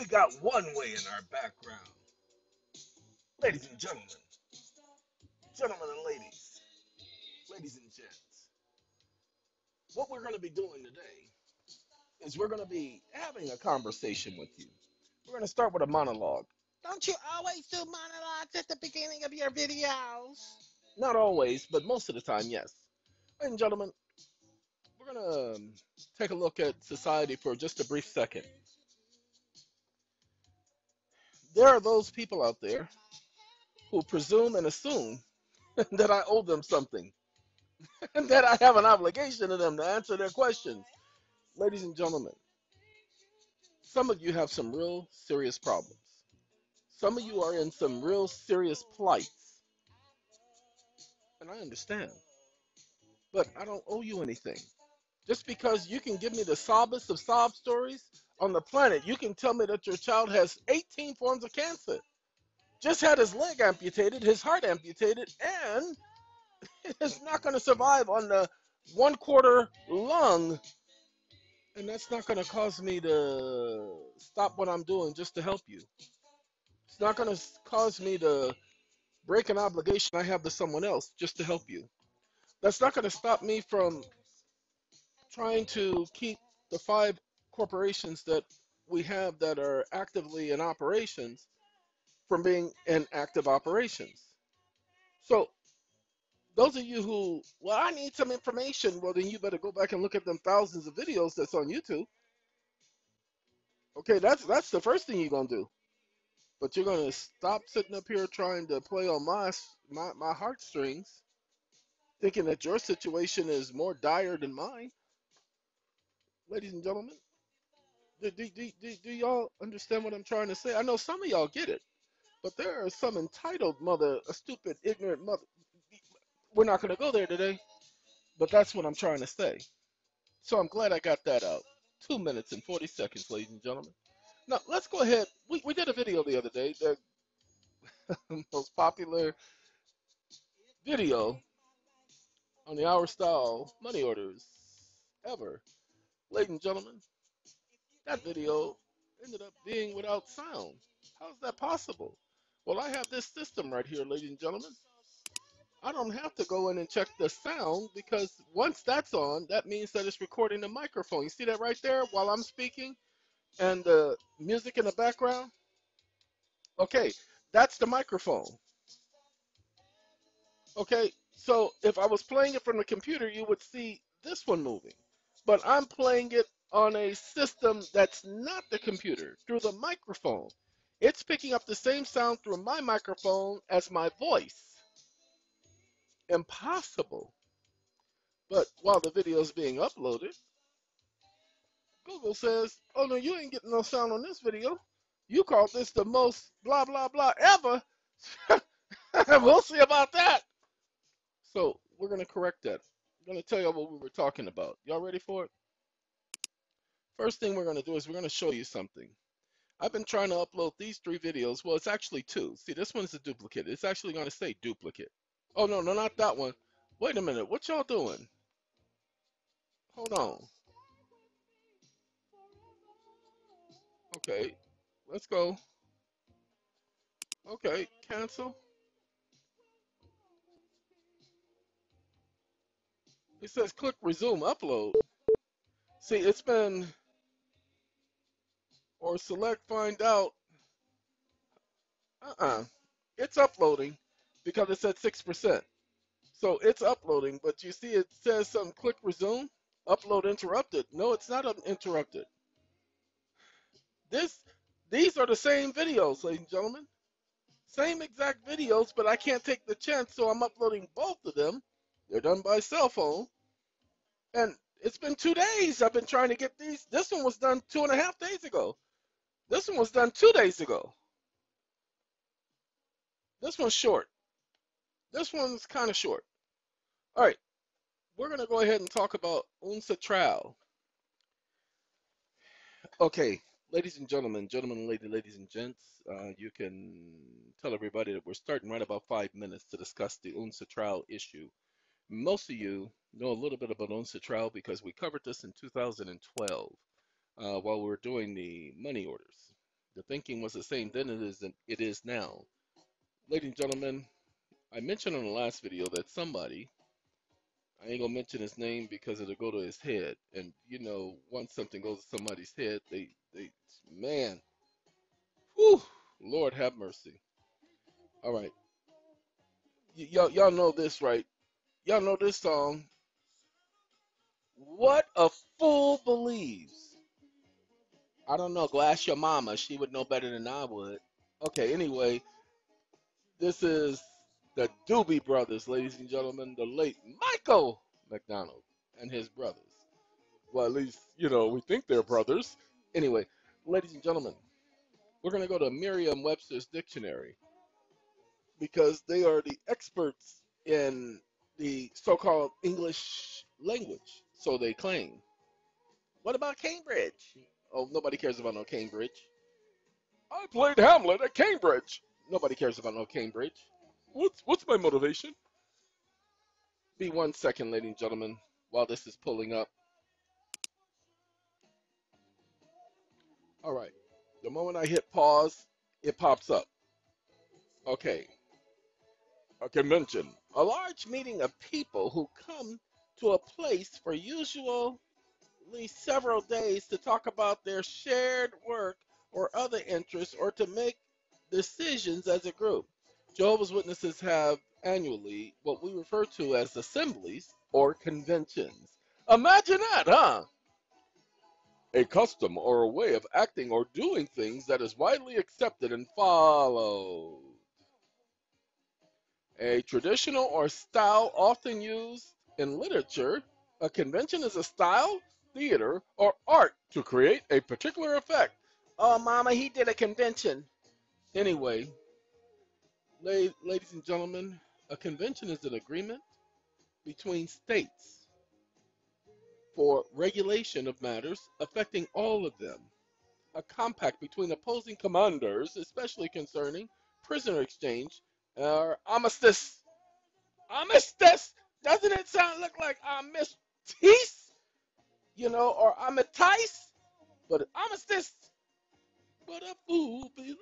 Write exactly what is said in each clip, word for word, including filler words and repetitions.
we got one way in our background. Ladies and gentlemen, gentlemen and ladies, ladies and gents, what we're going to be doing today is we're going to be having a conversation with you. We're going to start with a monologue. Don't you always do monologues at the beginning of your videos? Not always, but most of the time, yes. Ladies and gentlemen, we're going to um, take a look at society for just a brief second. There are those people out there who presume and assume that I owe them something and that I have an obligation to them to answer their questions. Ladies and gentlemen, some of you have some real serious problems. Some of you are in some real serious plights. And I understand. But I don't owe you anything. Just because you can give me the sobbest of sob stories on the planet, you can tell me that your child has eighteen forms of cancer, just had his leg amputated, his heart amputated, and is not going to survive on the one quarter lung. And that's not going to cause me to stop what I'm doing just to help you. It's not going to cause me to break an obligation I have to someone else just to help you. That's not going to stop me from trying to keep the five corporations that we have that are actively in operations from being in active operations. So those of you who, well, I need some information, well, then you better go back and look at them thousands of videos that's on YouTube. Okay, that's that's the first thing you're gonna do. But you're gonna stop sitting up here trying to play on my my, my heartstrings, thinking that your situation is more dire than mine. Ladies and gentlemen, do, do, do, do, do y'all understand what I'm trying to say? I know some of y'all get it, but there are some entitled mother, a stupid, ignorant mother. We're not gonna go there today, but that's what I'm trying to say. So I'm glad I got that out. Two minutes and forty seconds, ladies and gentlemen. Now let's go ahead. We, we did a video the other day, the most popular video on the Our Style money orders ever. Ladies and gentlemen, that video ended up being without sound. How is that possible? Well, I have this system right here, ladies and gentlemen. I don't have to go in and check the sound because once that's on, that means that it's recording the microphone. You see that right there while I'm speaking and the music in the background? Okay, that's the microphone. Okay, so if I was playing it from the computer, you would see this one moving. But I'm playing it on a system that's not the computer, through the microphone. It's picking up the same sound through my microphone as my voice. Impossible. But while the video is being uploaded, Google says, oh no, you ain't getting no sound on this video. You called this the most blah, blah, blah ever. We'll see about that. So we're going to correct that. I'm going to tell you what we were talking about. Y'all ready for it? First thing we're going to do is we're going to show you something. I've been trying to upload these three videos. Well, it's actually two. See, this one's a duplicate. It's actually going to say duplicate. Oh, no, no, not that one. Wait a minute. What y'all doing? Hold on. Okay, let's go. Okay, cancel. It says click resume upload. See, it's been, or select find out. Uh-uh. It's uploading because it's at six percent. So it's uploading, but you see it says some click resume, upload interrupted. No, it's not interrupted. This, these are the same videos, ladies and gentlemen. Same exact videos, but I can't take the chance, so I'm uploading both of them. They're done by cell phone. And it's been two days I've been trying to get these. This one was done two and a half days ago. This one was done two days ago. This one's short. This one's kind of short. All right, we're going to go ahead and talk about unsatral. Okay, ladies and gentlemen, gentlemen and ladies, ladies and gents, uh, you can tell everybody that we're starting right about five minutes to discuss the unsatral issue. Most of you know a little bit about unsatral because we covered this in two thousand twelve uh, while we were doing the money orders. The thinking was the same then it is it is now. Ladies and gentlemen, I mentioned on the last video that somebody, I ain't gonna mention his name because it'll go to his head. And you know, once something goes to somebody's head, they they man, whew, Lord have mercy. All right, y- y'all y'all know this, right? Y'all know this song. What a fool believes. I don't know. Go ask your mama. She would know better than I would. Okay, anyway, this is the Doobie Brothers, ladies and gentlemen, the late Michael McDonald and his brothers. Well, at least, you know, we think they're brothers. Anyway, ladies and gentlemen, we're going to go to Merriam Webster's dictionary because they are the experts in the so called English language. So they claim. What about Cambridge? Oh, nobody cares about no Cambridge. I played Hamlet at Cambridge. Nobody cares about no Cambridge. What's what's my motivation? Be one second, ladies and gentlemen, while this is pulling up. All right. The moment I hit pause, it pops up. Okay. A convention. A large meeting of people who come to a place for usually several days to talk about their shared work or other interests or to make decisions as a group. Jehovah's Witnesses have annually what we refer to as assemblies or conventions. Imagine that, huh? A custom or a way of acting or doing things that is widely accepted and followed. A traditional or style often used in literature. A convention is a style, theater, or art to create a particular effect. Oh, mama, he did a convention. Anyway, la- ladies and gentlemen, a convention is an agreement between states for regulation of matters affecting all of them. A compact between opposing commanders, especially concerning prisoner exchange or armistice. Armistice? Doesn't it sound look like armistice? You know, or armistice? But armistice. But a fool believes.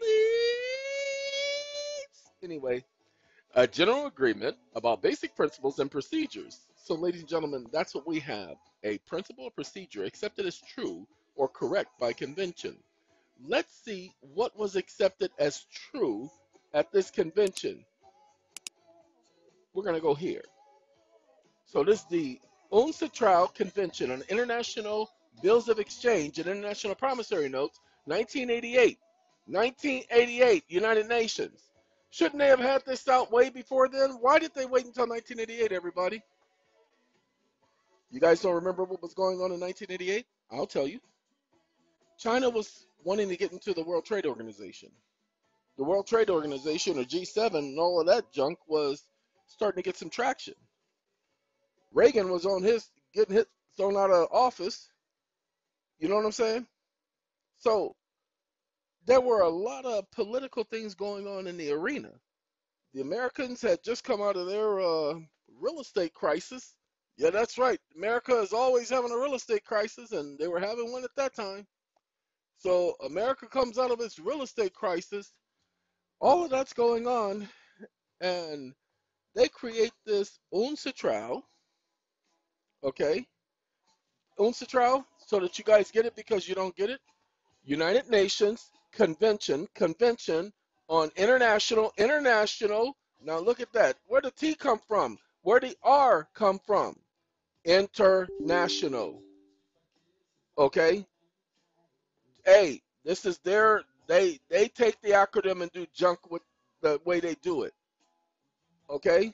Anyway, a general agreement about basic principles and procedures. So, ladies and gentlemen, that's what we have. A principle or procedure accepted as true or correct by convention. Let's see what was accepted as true at this convention. We're going to go here. So this is the UNCITRAL Convention on International Bills of Exchange and International Promissory Notes, nineteen eighty-eight. nineteen eighty-eight, United Nations. Shouldn't they have had this out way before then? Why did they wait until nineteen eighty-eight, everybody? You guys don't remember what was going on in nineteen eighty-eight? I'll tell you. China was wanting to get into the World Trade Organization. The World Trade Organization, or G seven, and all of that junk was starting to get some traction. Reagan was on his getting hit thrown out of office. You know what I'm saying? So there were a lot of political things going on in the arena. The Americans had just come out of their uh, real estate crisis. Yeah, that's right. America is always having a real estate crisis, and they were having one at that time. So America comes out of its real estate crisis. All of that's going on, and they create this UNCITRAL, okay? UNCITRAL, so that you guys get it because you don't get it. United Nations Convention, Convention on International, International. Now look at that. Where did T come from? Where did R come from? International. Okay? Hey, this is their, they, they take the acronym and do junk with the way they do it. Okay?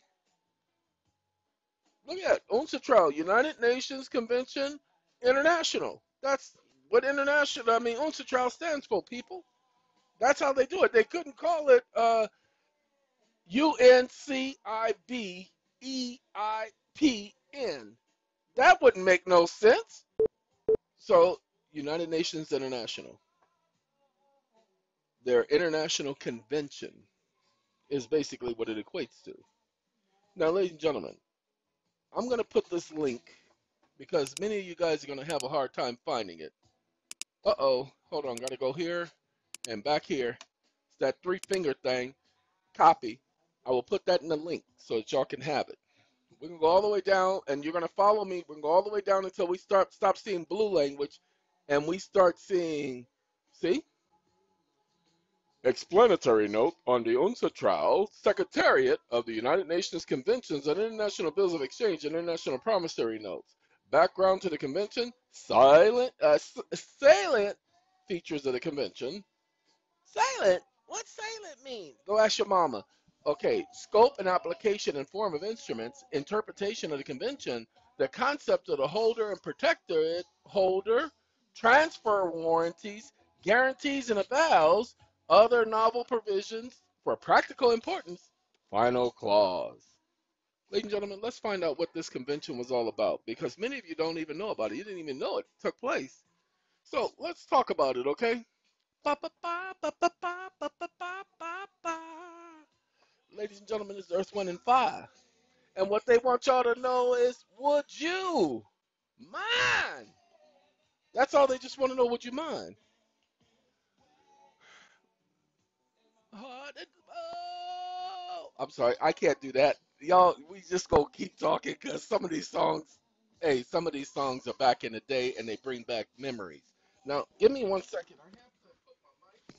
Look at UNCITRAL, United Nations Convention International. That's what international, I mean, UNCITRAL stands for, people. That's how they do it. They couldn't call it uh, U N C I B E I P N. That wouldn't make no sense. So, United Nations International, their international convention is basically what it equates to. Now, ladies and gentlemen, I'm going to put this link because many of you guys are going to have a hard time finding it. Uh-oh. Hold on. Got to go here. And back here, it's that three finger thing, copy. I will put that in the link so that y'all can have it. We can go all the way down, and you're going to follow me. We can go all the way down until we start stop seeing blue language, and we start seeing, see? Explanatory note on the UNCITRAL, Secretariat of the United Nations Conventions on International Bills of Exchange and International Promissory Notes. Background to the convention, silent, uh, salient features of the convention. Silent? What's silent mean? Go ask your mama. Okay, scope and application and form of instruments, interpretation of the convention, the concept of the holder and protector holder, transfer warranties, guarantees and avowals, other novel provisions for practical importance, final clause. Ladies and gentlemen, let's find out what this convention was all about, because many of you don't even know about it. You didn't even know it took place. So let's talk about it, okay? Ba, ba, ba, ba, ba, ba, ba, ba, ba, ba, ba. Ladies and gentlemen, it's Earth, Wind, and Fire. And what they want y'all to know is, would you mind? That's all they just want to know, would you mind? Oh, I'm sorry, I can't do that. Y'all, we just gonna keep talking because some of these songs, hey, some of these songs are back in the day and they bring back memories. Now, give me one second. I have to put my mic.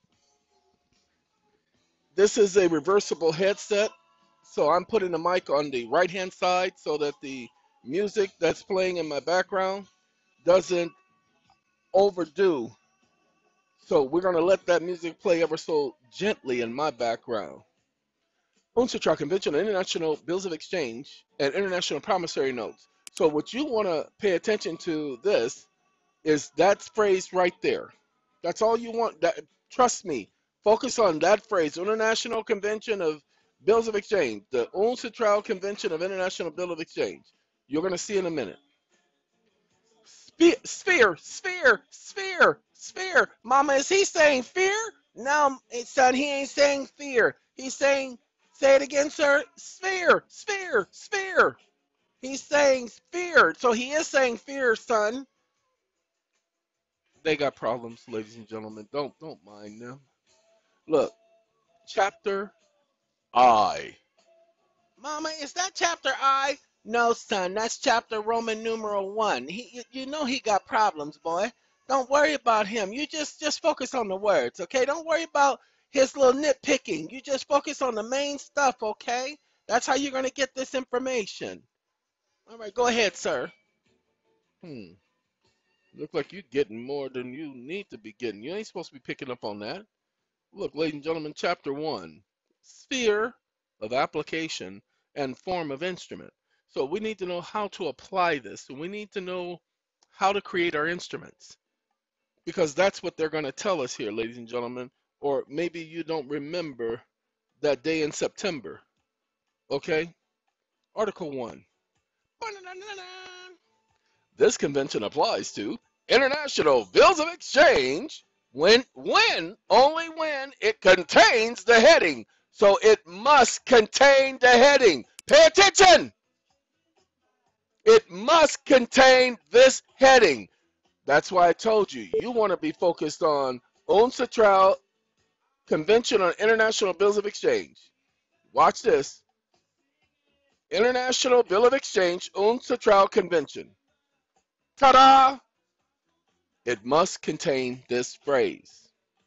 This is a reversible headset, so I'm putting the mic on the right hand side so that the music that's playing in my background doesn't overdo. So we're going to let that music play ever so gently in my background. UNCITRAL Convention on International Bills of Exchange and International Promissory Notes. So what you want to pay attention to this is that phrase right there. That's all you want. That, trust me. Focus on that phrase, International Convention of Bills of Exchange, the UNCITRAL Convention of International Bill of Exchange. You're going to see in a minute. Spe- sphere, sphere, sphere, sphere. Mama, is he saying fear? No, son, he ain't saying fear. He's saying, say it again, sir. Sphere, sphere, sphere. He's saying fear. So he is saying fear, son. They got problems, ladies and gentlemen. Don't don't mind them. Look, chapter I. Mama, is that chapter I? No, son, that's chapter Roman numeral one. He, you know he got problems, boy. Don't worry about him. You just just focus on the words, okay? Don't worry about his little nitpicking. You just focus on the main stuff, okay? That's how you're gonna get this information. All right, go ahead, sir. Hmm. Look like you're getting more than you need to be getting. You ain't supposed to be picking up on that. Look, ladies and gentlemen, chapter one, sphere of application and form of instrument. So we need to know how to apply this. And we need to know how to create our instruments, because that's what they're going to tell us here, ladies and gentlemen. Or maybe you don't remember that day in September. Okay? Article one. This convention applies to international bills of exchange when, when, only when it contains the heading. So it must contain the heading. Pay attention. It must contain this heading. That's why I told you, you want to be focused on UNCITRAL Convention on International Bills of Exchange. Watch this. International Bill of Exchange, UNCITRAL Convention. Ta-da! It must contain this phrase.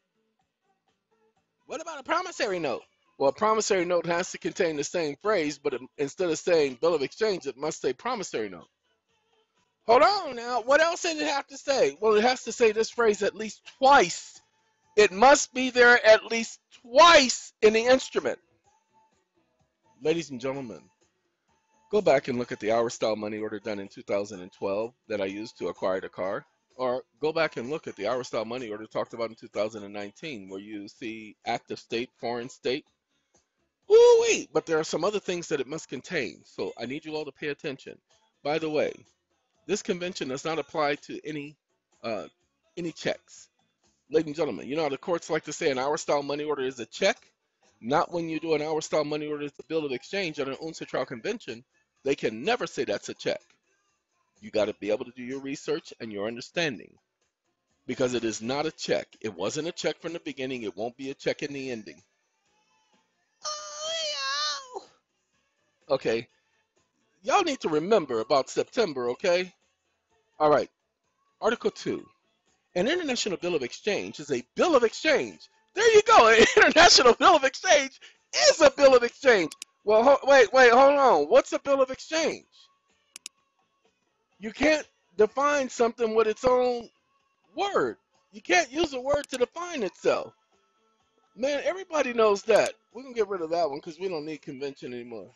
What about a promissory note? Well, a promissory note has to contain the same phrase, but it, instead of saying bill of exchange, it must say promissory note. Hold on now. What else did it have to say? Well, it has to say this phrase at least twice. It must be there at least twice in the instrument. Ladies and gentlemen, go back and look at the hour style money order done in two thousand twelve that I used to acquire the car. Or go back and look at the hour style money order talked about in two thousand nineteen, where you see active state, foreign state. Ooh, wait, but there are some other things that it must contain. So I need you all to pay attention. By the way, this convention does not apply to any uh, any checks. Ladies and gentlemen, you know how the courts like to say an hour style money order is a check? Not when you do an hour style money order as a bill of exchange at an UNCITRAL convention. They can never say that's a check. You got to be able to do your research and your understanding. because it is not a check. It wasn't a check from the beginning. It won't be a check in the ending. Oh, Okay. Y'all need to remember about September, okay? All right. Article two. An international bill of exchange is a bill of exchange. There you go. An international bill of exchange is a bill of exchange. Well, ho- wait, wait, hold on. What's a bill of exchange? You can't define something with its own word. You can't use a word to define itself. Man, everybody knows that. We're going to get rid of that one because we don't need convention anymore.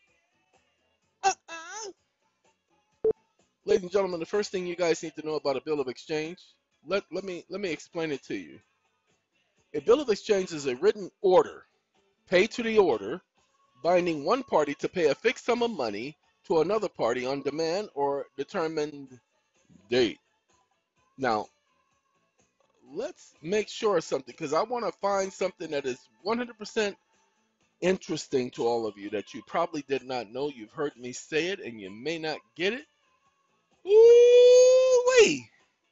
uh-uh. Ladies and gentlemen, the first thing you guys need to know about a bill of exchange, let, let me let me explain it to you. A bill of exchange is a written order, paid to the order, binding one party to pay a fixed sum of money to another party on demand or determined date. Now, let's make sure of something because I want to find something that is one hundred percent interesting to all of you that you probably did not know. You've heard me say it and you may not get it. Ooh-wee.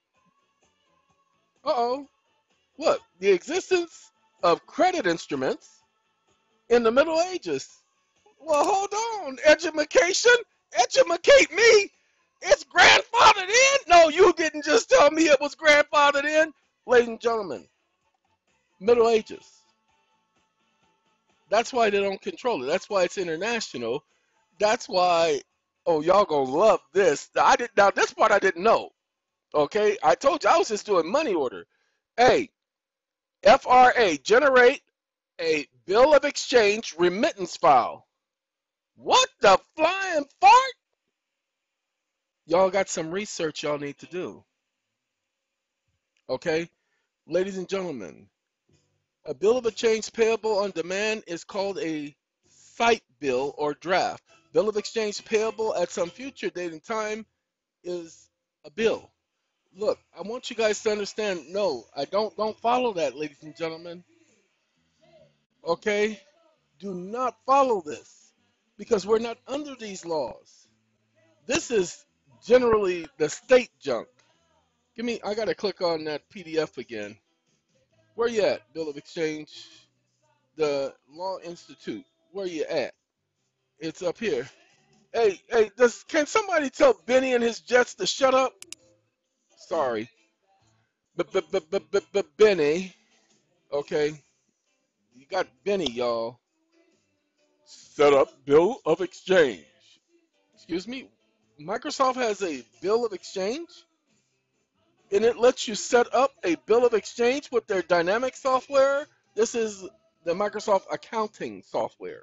Uh-oh. Look, the existence of credit instruments in the Middle Ages. Well, hold on. Education? Educate me? It's grandfathered in? No, you didn't just tell me it was grandfathered in. Ladies and gentlemen, Middle Ages. That's why they don't control it. That's why it's international. That's why, oh, y'all gonna love this. I did now this part I didn't know. Okay, I told you I was just doing money order. Hey, F R A, generate a bill of exchange remittance file. What the flying fart? Y'all got some research y'all need to do. Okay, ladies and gentlemen, a bill of exchange payable on demand is called a sight bill or draft. Bill of exchange payable at some future date and time is a bill. Look, I want you guys to understand. No, I don't. Don't follow that, ladies and gentlemen. Okay, do not follow this because we're not under these laws. This is generally the state junk. Give me. I gotta click on that P D F again. Where you at? Bill of exchange. The Law Institute. Where you at? It's up here. Hey, hey, does can somebody tell Benny and his jets to shut up? Sorry. Benny. Okay. You got Benny, y'all. Set up bill of exchange. Excuse me? Microsoft has a bill of exchange? And it lets you set up a bill of exchange with their dynamic software? This is the Microsoft accounting software.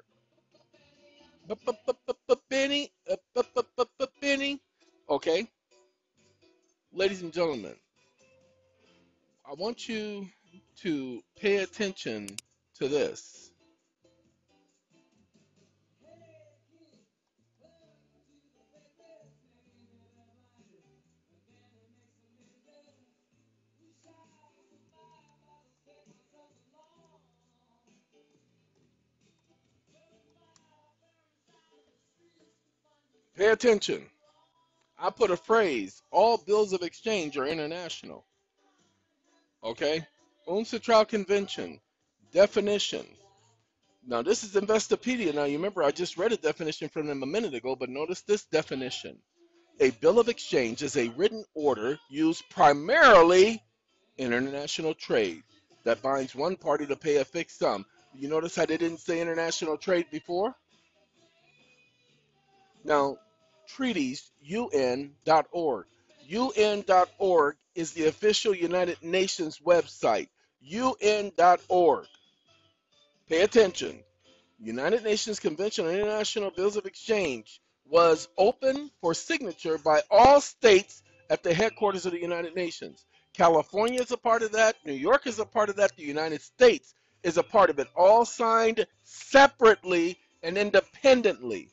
Benny, Benny. Okay. Ladies and gentlemen, I want you to pay attention to this. Pay attention. I put a phrase, all bills of exchange are international. Okay? UNCITRAL Convention. Definition. Now, this is Investopedia. Now, you remember I just read a definition from them a minute ago, but notice this definition. A bill of exchange is a written order used primarily in international trade that binds one party to pay a fixed sum. You notice how they didn't say international trade before? Now, treaties, U N dot org. U N dot org is the official United Nations website. U N dot org. Pay attention. United Nations Convention on International Bills of Exchange was open for signature by all states at the headquarters of the United Nations. California is a part of that. New York is a part of that. The United States is a part of it. All signed separately and independently.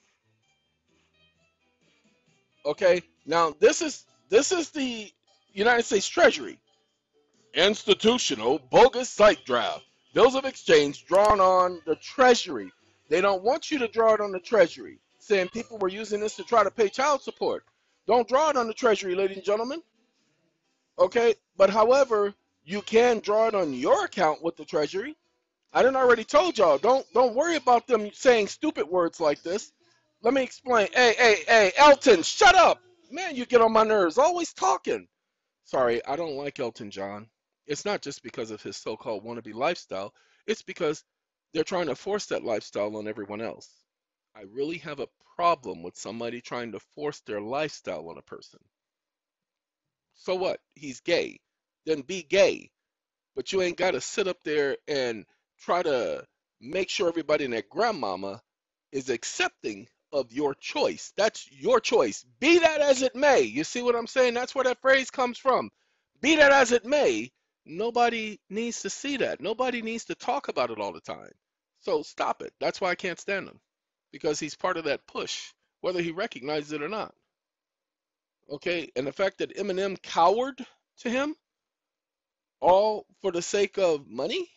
Okay, now this is this is the United States Treasury. Institutional bogus site draft. Bills of exchange drawn on the Treasury. They don't want you to draw it on the Treasury, saying people were using this to try to pay child support. Don't draw it on the Treasury, ladies and gentlemen. Okay, but however, you can draw it on your account with the Treasury. I didn't already told y'all. Don't don't worry about them saying stupid words like this. Let me explain. Hey, hey, hey, Elton, shut up. Man, you get on my nerves. Always talking. Sorry, I don't like Elton John. It's not just because of his so-called wannabe lifestyle. It's because they're trying to force that lifestyle on everyone else. I really have a problem with somebody trying to force their lifestyle on a person. So what? He's gay. Then be gay. But you ain't got to sit up there and try to make sure everybody and their grandmama is accepting of your choice. That's your choice. Be that as it may. You see what I'm saying? That's where that phrase comes from. Be that as it may. Nobody needs to see that. Nobody needs to talk about it all the time. So stop it. That's why I can't stand him. Because he's part of that push, whether he recognizes it or not. Okay? And the fact that Eminem cowered to him, all for the sake of money?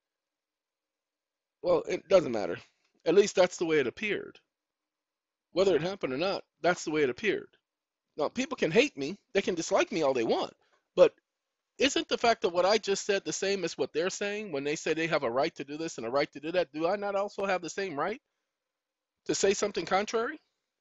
Well, it doesn't matter. At least that's the way it appeared. Whether it happened or not, that's the way it appeared. Now, people can hate me, they can dislike me all they want, but isn't the fact of what I just said the same as what they're saying when they say they have a right to do this and a right to do that? Do I not also have the same right to say something contrary?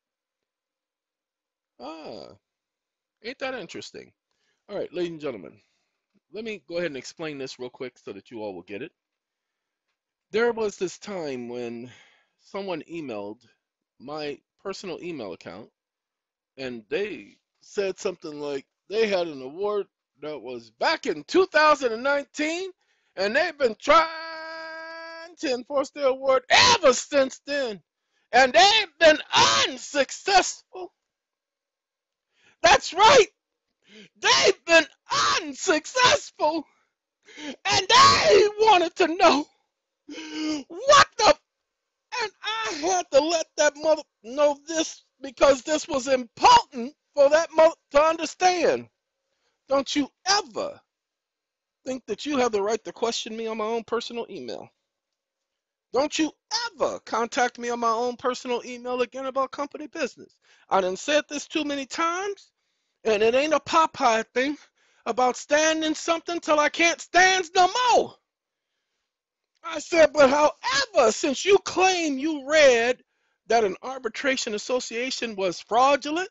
Ah, ain't that interesting? All right, ladies and gentlemen, let me go ahead and explain this real quick so that you all will get it. There was this time when someone emailed my personal email account and they said something like they had an award that was back in two thousand nineteen and they've been trying to enforce the award ever since then and they've been unsuccessful. That's right, they've been unsuccessful and they wanted to know what the. And I had to let that mother know this because this was important for that mother to understand. Don't you ever think that you have the right to question me on my own personal email. Don't you ever contact me on my own personal email again about company business. I done said this too many times, and it ain't a Popeye thing about standing something till I can't stand no more. I said, but however, since you claim you read that an arbitration association was fraudulent,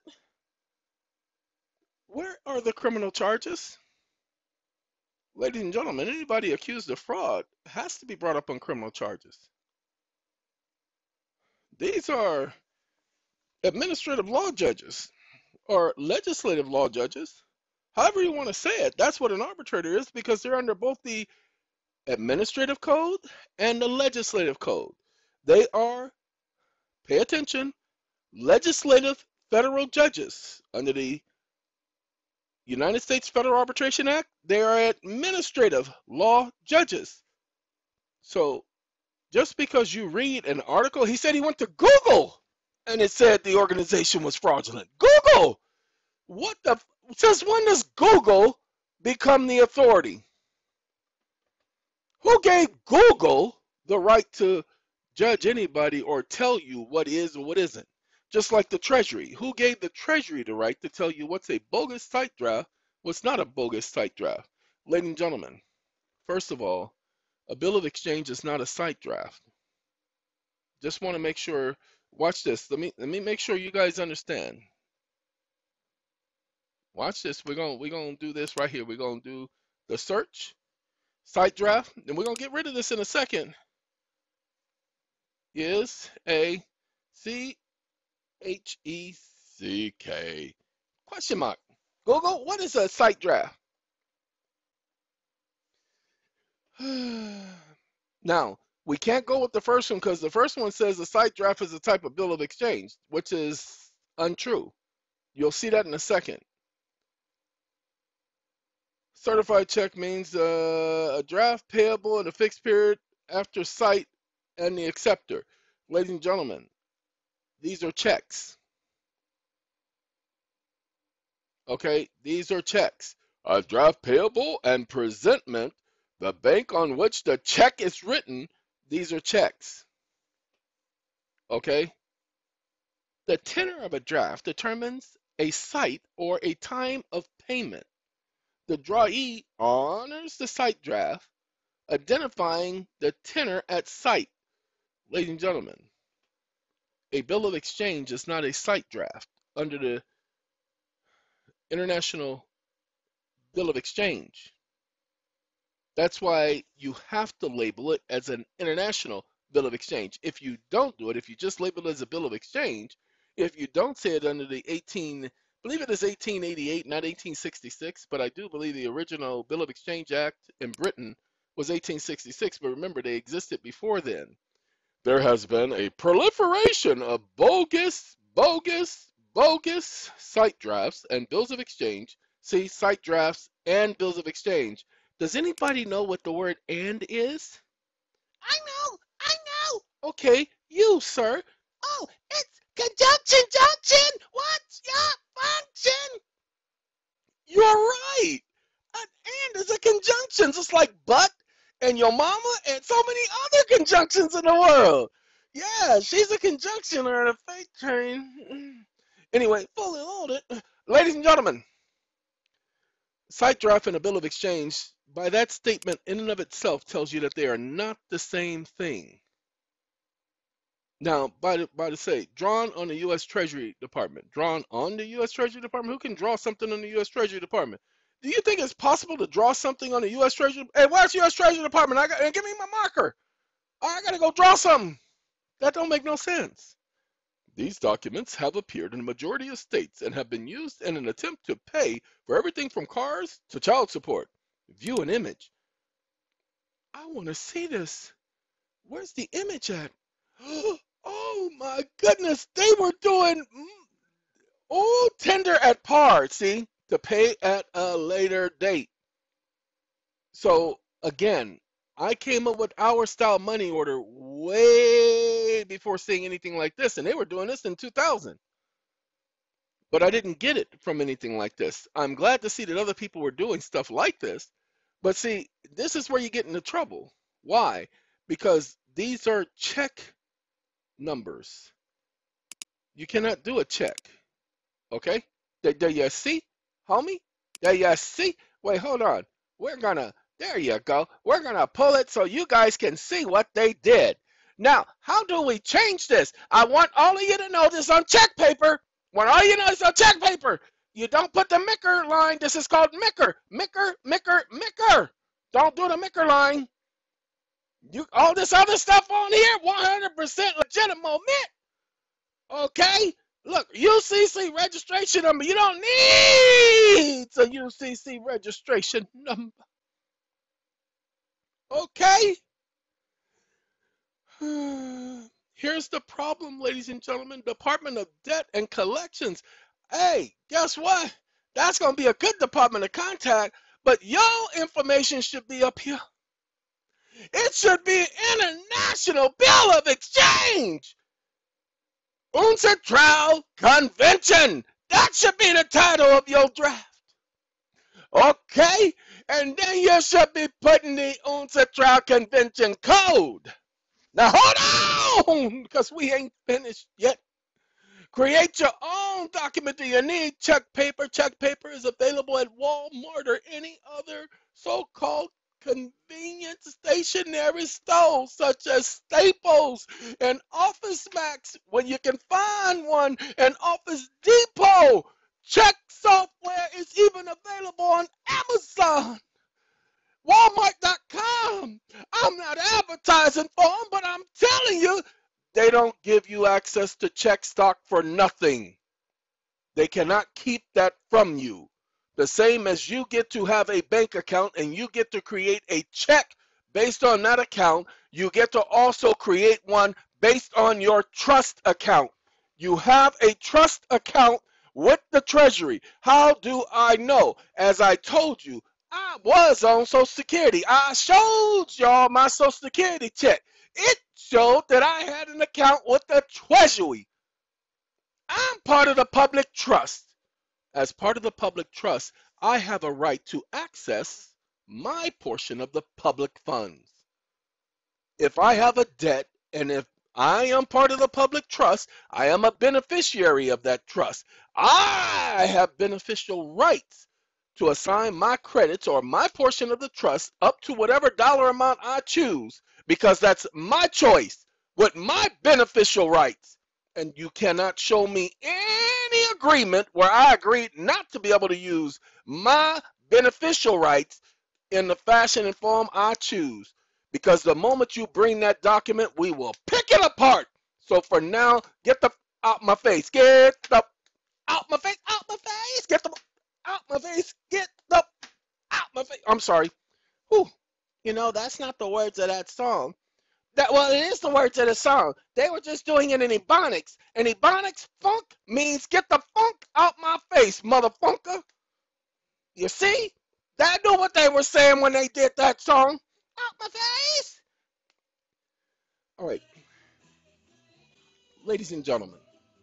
where are the criminal charges? Ladies and gentlemen, anybody accused of fraud has to be brought up on criminal charges. These are administrative law judges or legislative law judges. However you want to say it, that's what an arbitrator is because they're under both the administrative code and the legislative code. They are, pay attention, legislative federal judges under the United States Federal Arbitration Act. They are administrative law judges. So just because you read an article, he said he went to Google and it said the organization was fraudulent. Google! What the? Since when does Google become the authority? Who gave Google the right to judge anybody or tell you what is or what isn't? Just like the Treasury. Who gave the Treasury the right to tell you what's a bogus site draft, what's not a bogus site draft? Ladies and gentlemen, first of all, a bill of exchange is not a site draft. Just want to make sure, watch this. Let me let me make sure you guys understand. Watch this. We're gonna we're gonna do this right here. We're gonna do the search, site draft, and we're gonna get rid of this in a second. Is a C H E C K question mark. Google, what is a site draft? Now, we can't go with the first one because the first one says a site draft is a type of bill of exchange, which is untrue. You'll see that in a second. Certified check means uh, a draft payable in a fixed period after site and the acceptor. Ladies and gentlemen, these are checks. Okay, these are checks. A draft payable and presentment, the bank on which the check is written, these are checks. Okay? The tenor of a draft determines a site or a time of payment. The drawee honors the site draft, identifying the tenor at site. Ladies and gentlemen, a bill of exchange is not a site draft under the International Bill of Exchange. That's why you have to label it as an international bill of exchange. If you don't do it, if you just label it as a bill of exchange, if you don't say it under the eighteen, I believe it is eighteen eighty-eight, not eighteen sixty-six, but I do believe the original Bill of Exchange Act in Britain was eighteen sixty-six, but remember they existed before then. There has been a proliferation of bogus, bogus, bogus site drafts and bills of exchange. See, site drafts and bills of exchange. Does anybody know what the word and is? I know, I know. Okay, you, sir. Oh, it's conjunction junction. What's your function? You're right. An and is a conjunction, just like but and your mama and so many other conjunctions in the world. Yeah, she's a conjunction or a freight train. Anyway, fully loaded. Ladies and gentlemen, site draft and a bill of exchange, by that statement in and of itself, tells you that they are not the same thing. Now, by the, by the say, drawn on the U S Treasury Department, drawn on the U S Treasury Department, who can draw something on the U S Treasury Department? Do you think it's possible to draw something on the U S Treasury? Hey, where's the U S Treasury Department? I got, give me my marker. I got to go draw something. That don't make no sense. These documents have appeared in a majority of states and have been used in an attempt to pay for everything from cars to child support. View an image. I want to see this. Where's the image at? Oh my goodness, they were doing oh tender at par, see, to pay at a later date. So again, I came up with our style money order way before seeing anything like this, and they were doing this in two thousand. But I didn't get it from anything like this. I'm glad to see that other people were doing stuff like this. But see, this is where you get into trouble. Why? Because these are check numbers. You cannot do a check. Okay? There, there you see, homie? There you see? Wait, hold on. We're gonna, there you go. We're gonna pull it so you guys can see what they did. Now, how do we change this? I want all of you to know this on check paper. I want all you to know this on check paper. You don't put the micker line. This is called micker. Micker, micker, micker. Don't do the micker line. You all this other stuff on here, one hundred percent legitimate. Okay? Look, U C C registration number. You don't need a U C C registration number. Okay? Here's the problem, ladies and gentlemen. Department of Debt and Collections. Hey, guess what? That's going to be a good department to contact, but your information should be up here. It should be International Bill of Exchange. UNCITRAL Convention. That should be the title of your draft. Okay? And then you should be putting the UNCITRAL Convention code. Now hold on, because we ain't finished yet. Create your own document that you need. Check paper. Check paper is available at Walmart or any other so-called convenience stationery stores such as Staples and Office Max, when you can find one, and Office Depot. Check software is even available on Amazon. Walmart dot com. I'm not advertising for them, but I'm telling you, they don't give you access to check stock for nothing. They cannot keep that from you. The same as you get to have a bank account and you get to create a check based on that account, you get to also create one based on your trust account. You have a trust account with the Treasury. How do I know? As I told you, I was on Social Security. I showed y'all my Social Security check. It showed that I had an account with the Treasury. I'm part of the public trust. As part of the public trust, I have a right to access my portion of the public funds. If I have a debt, and if I am part of the public trust, I am a beneficiary of that trust. I have beneficial rights to assign my credits or my portion of the trust up to whatever dollar amount I choose, because that's my choice with my beneficial rights. And you cannot show me any agreement where I agreed not to be able to use my beneficial rights in the fashion and form I choose. Because the moment you bring that document, we will pick it apart. So for now, get the out my face. Get the out my face. Out my face. Get the out my face. Get the out my face. I'm sorry. Whew. You know, that's not the words of that song. That well, it is the words of the song. They were just doing it in Ebonics. And Ebonics funk means get the funk out my face, motherfunker. You see? That knew what they were saying when they did that song. Out my face. All right. Ladies and gentlemen,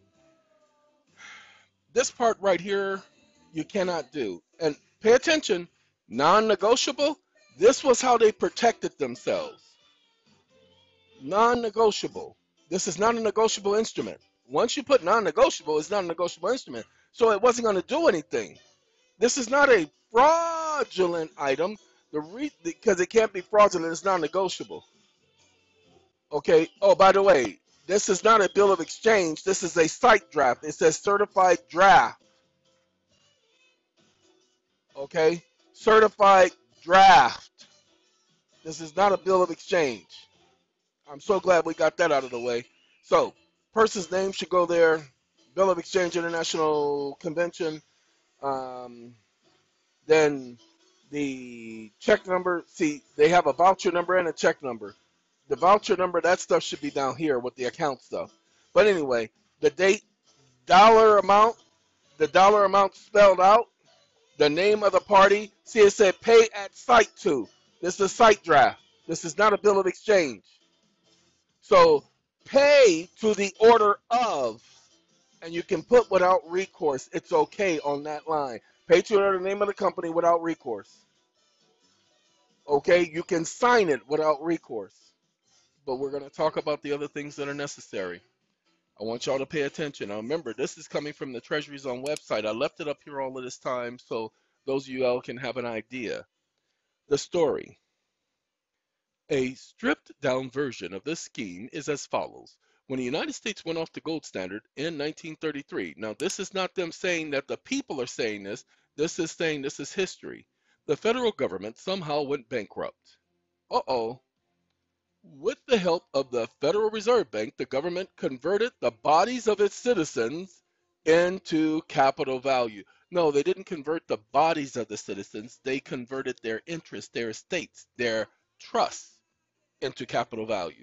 this part right here, you cannot do. And pay attention, non-negotiable, this was how they protected themselves. Non-negotiable. This is not a negotiable instrument. Once you put non-negotiable, it's not a negotiable instrument. So it wasn't going to do anything. This is not a fraudulent item. The re because it can't be fraudulent, it's non-negotiable. Okay. Oh, by the way, this is not a bill of exchange. This is a site draft. It says certified draft. Okay. Certified draft. This is not a bill of exchange. I'm so glad we got that out of the way. So, person's name should go there. Bill of Exchange International Convention. Um, then the check number. See, they have a voucher number and a check number. The voucher number, that stuff should be down here with the account stuff. But anyway, the date, dollar amount, the dollar amount spelled out, the name of the party. See, it said pay at site to. This is a site draft. This is not a bill of exchange. So pay to the order of, and you can put without recourse. It's okay on that line. Pay to the name of the company without recourse. Okay, you can sign it without recourse. But we're going to talk about the other things that are necessary. I want y'all to pay attention. Now remember, this is coming from the Treasury Zone website. I left it up here all of this time so those of you all can have an idea. The story. A stripped down version of this scheme is as follows. When the United States went off the gold standard in nineteen thirty-three, now this is not them saying that the people are saying this, this is saying this is history. The federal government somehow went bankrupt. Uh-oh. With the help of the Federal Reserve Bank, the government converted the bodies of its citizens into capital value. No, they didn't convert the bodies of the citizens. They converted their interests, their estates, their trusts into capital value.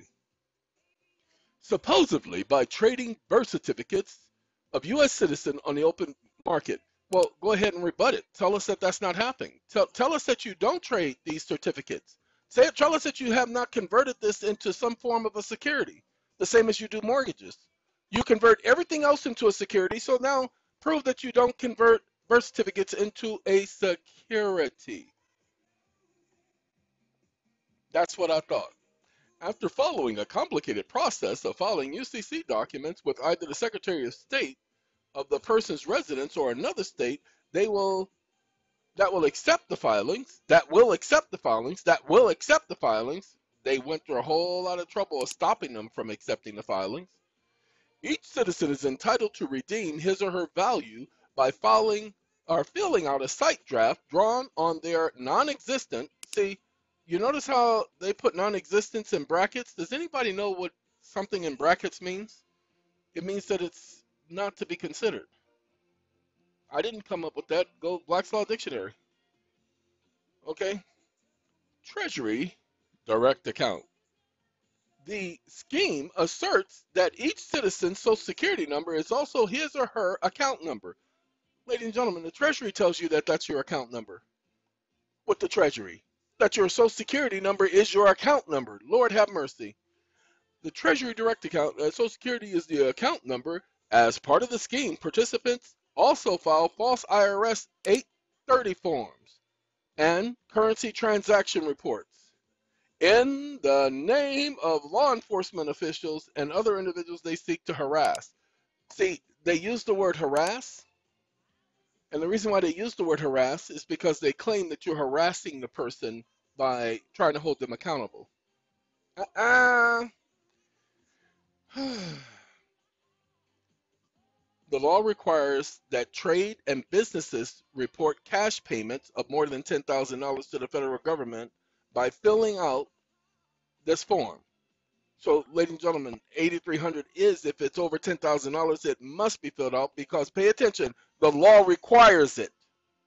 Supposedly by trading birth certificates of U S citizens on the open market. Well, go ahead and rebut it. Tell us that that's not happening. Tell, tell us that you don't trade these certificates. Say, tell us that you have not converted this into some form of a security, the same as you do mortgages. You convert everything else into a security, so now prove that you don't convert birth certificates into a security. That's what I thought. After following a complicated process of filing U C C documents with either the Secretary of State of the person's residence or another state, they will that will accept the filings, that will accept the filings, that will accept the filings. They went through a whole lot of trouble of stopping them from accepting the filings. Each citizen is entitled to redeem his or her value by filing or filling out a site draft drawn on their non-existent. See, you notice how they put non-existence in brackets? Does anybody know what something in brackets means? It means that it's not to be considered. I didn't come up with that. Go Black's Law Dictionary. Okay? Treasury direct account. The scheme asserts that each citizen's social security number is also his or her account number. Ladies and gentlemen, the Treasury tells you that that's your account number. With the Treasury. That your social security number is your account number. Lord have mercy. The Treasury direct account, uh, social security is the account number. As part of the scheme, participants also file false I R S eight thirty forms and currency transaction reports in the name of law enforcement officials and other individuals they seek to harass. See, they use the word harass, And the reason why they use the word harass is because they claim that you're harassing the person by trying to hold them accountable. Uh-uh. The law requires that trade and businesses report cash payments of more than ten thousand dollars to the federal government by filling out this form. So, ladies and gentlemen, eighty-three hundred is, if it's over ten thousand dollars, it must be filled out because, pay attention, the law requires it.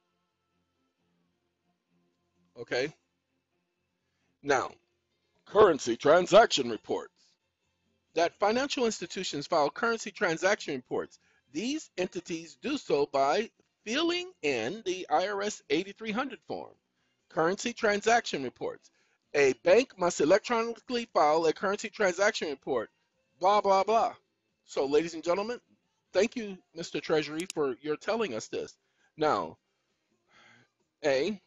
Okay? Now, currency transaction reports. That financial institutions file currency transaction reports. These entities do so by filling in the I R S eighty-three hundred form. Currency transaction reports. A bank must electronically file a currency transaction report. Blah, blah, blah. So, ladies and gentlemen, thank you, Mister Treasury, for your telling us this. Now, A,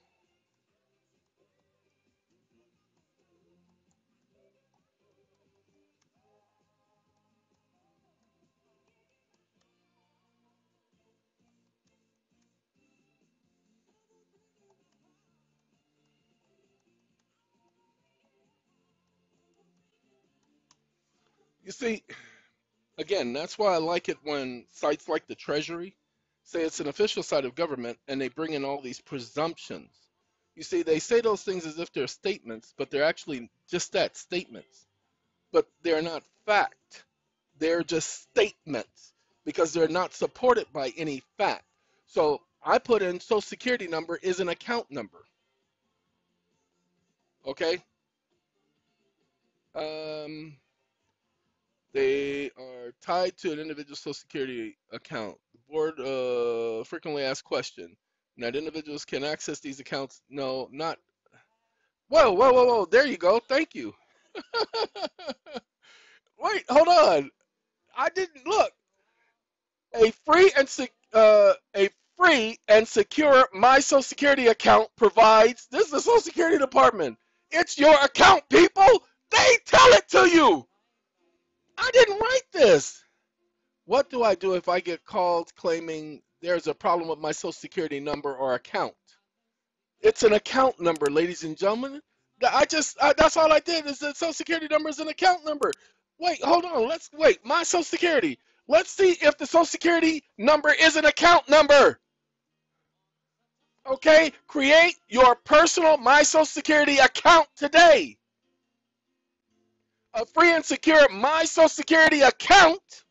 you see, again, that's why I like it when sites like the Treasury say it's an official site of government and they bring in all these presumptions. You see, they say those things as if they're statements, but they're actually just that, statements. But they're not fact. They're just statements because they're not supported by any fact. So I put in Social Security number is an account number. Okay? Um, they are tied to an individual's Social Security account. The board uh, frequently asked question. Now, individuals can access these accounts. No, not. Whoa, whoa, whoa, whoa. There you go. Thank you. Wait, hold on. I didn't look. A free and sec- uh, a free and secure My Social Security account provides. This is the Social Security Department. It's your account, people. They tell it to you. I didn't write this. What do I do if I get called claiming there's a problem with my Social Security number or account? It's an account number, ladies and gentlemen. I just, I, that's all I did is the Social Security number is an account number. Wait, hold on. Let's wait. My Social Security. Let's see if the Social Security number is an account number. Okay? Create your personal My Social Security account today. A free and secure My Social Security account.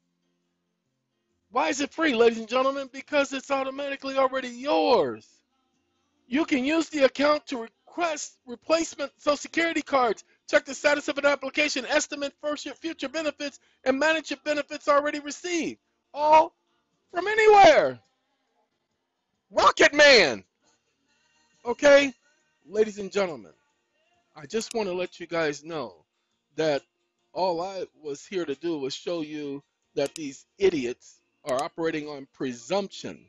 Why is it free, ladies and gentlemen? Because it's automatically already yours. You can use the account to request replacement Social Security cards, check the status of an application, estimate future benefits, and manage your benefits already received. All from anywhere. Rocket Man. Okay? Ladies and gentlemen, I just want to let you guys know that all I was here to do was show you that these idiots are operating on presumption.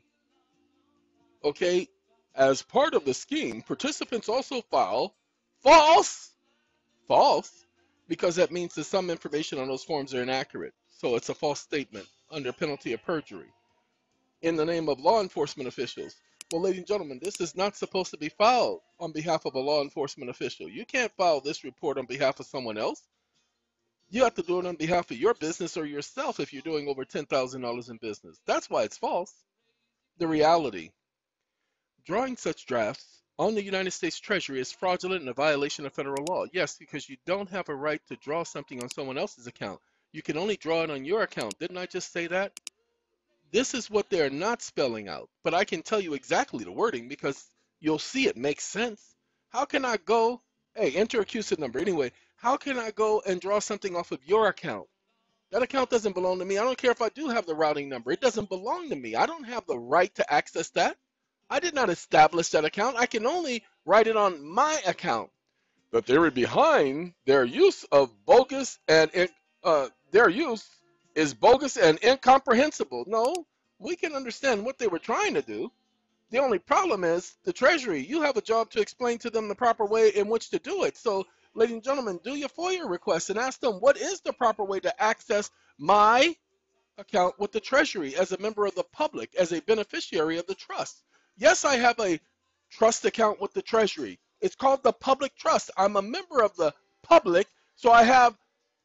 Okay? As part of the scheme, participants also file false, false, because that means that some information on those forms are inaccurate. So it's a false statement under penalty of perjury in the name of law enforcement officials. Well, ladies and gentlemen, this is not supposed to be filed on behalf of a law enforcement official. You can't file this report on behalf of someone else. You have to do it on behalf of your business or yourself if you're doing over ten thousand dollars in business. That's why it's false. The reality. Drawing such drafts on the United States Treasury is fraudulent and a violation of federal law. Yes, because you don't have a right to draw something on someone else's account. You can only draw it on your account. Didn't I just say that? This is what they're not spelling out. But I can tell you exactly the wording because you'll see it makes sense. How can I go, hey, enter a Q S I D number. Anyway, how can I go and draw something off of your account? That account doesn't belong to me. I don't care if I do have the routing number. It doesn't belong to me. I don't have the right to access that. I did not establish that account. I can only write it on my account. The theory behind their use of bogus and uh, their use is bogus and incomprehensible. No, we can understand what they were trying to do. The only problem is the Treasury. You have a job to explain to them the proper way in which to do it. So, ladies and gentlemen, do your FOIA request and ask them what is the proper way to access my account with the Treasury as a member of the public, as a beneficiary of the trust. Yes, I have a trust account with the Treasury. It's called the public trust. I'm a member of the public, so I have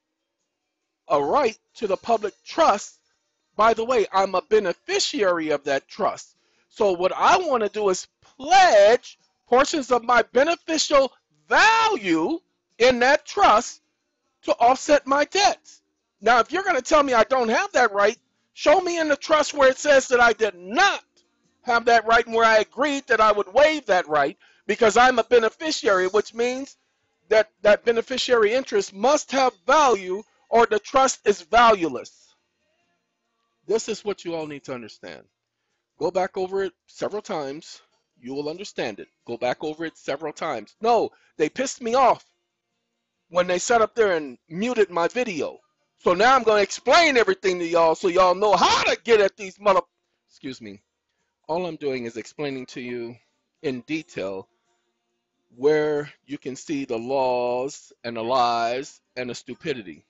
a right to the public trust. By the way, I'm a beneficiary of that trust. So what I want to do is pledge portions of my beneficial value in that trust to offset my debts. Now, if you're going to tell me I don't have that right, show me in the trust where it says that I did not have that right and where I agreed that I would waive that right because I'm a beneficiary, which means that that beneficiary interest must have value or the trust is valueless. This is what you all need to understand. Go back over it several times. You will understand it. Go back over it several times. No, they pissed me off when they sat up there and muted my video. So now I'm going to explain everything to y'all so y'all know how to get at these mother... Excuse me. All I'm doing is explaining to you in detail where you can see the laws and the lies and the stupidity.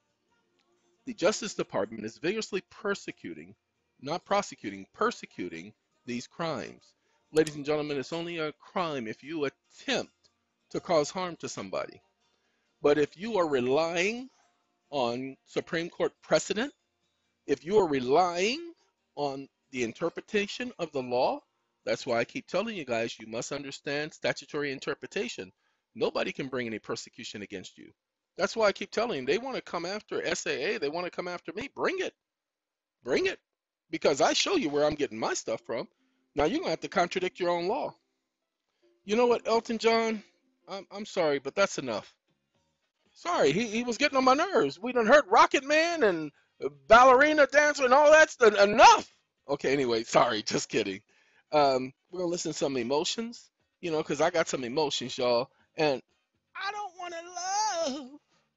The Justice Department is vigorously persecuting, not prosecuting, persecuting these crimes. Ladies and gentlemen, it's only a crime if you attempt to cause harm to somebody. But if you are relying on Supreme Court precedent, if you are relying on the interpretation of the law, that's why I keep telling you guys, you must understand statutory interpretation. Nobody can bring any persecution against you. That's why I keep telling them, they want to come after S A A, they want to come after me, bring it. Bring it. Because I show you where I'm getting my stuff from. Now you're going to have to contradict your own law. You know what, Elton John? I'm, I'm sorry, but that's enough. Sorry, he, he was getting on my nerves. We done heard Rocket Man and ballerina dancer and all that stuff. Enough. Okay, anyway, sorry, just kidding. Um, we're gonna listen to some emotions, you know, because I got some emotions, y'all. And I don't want to love.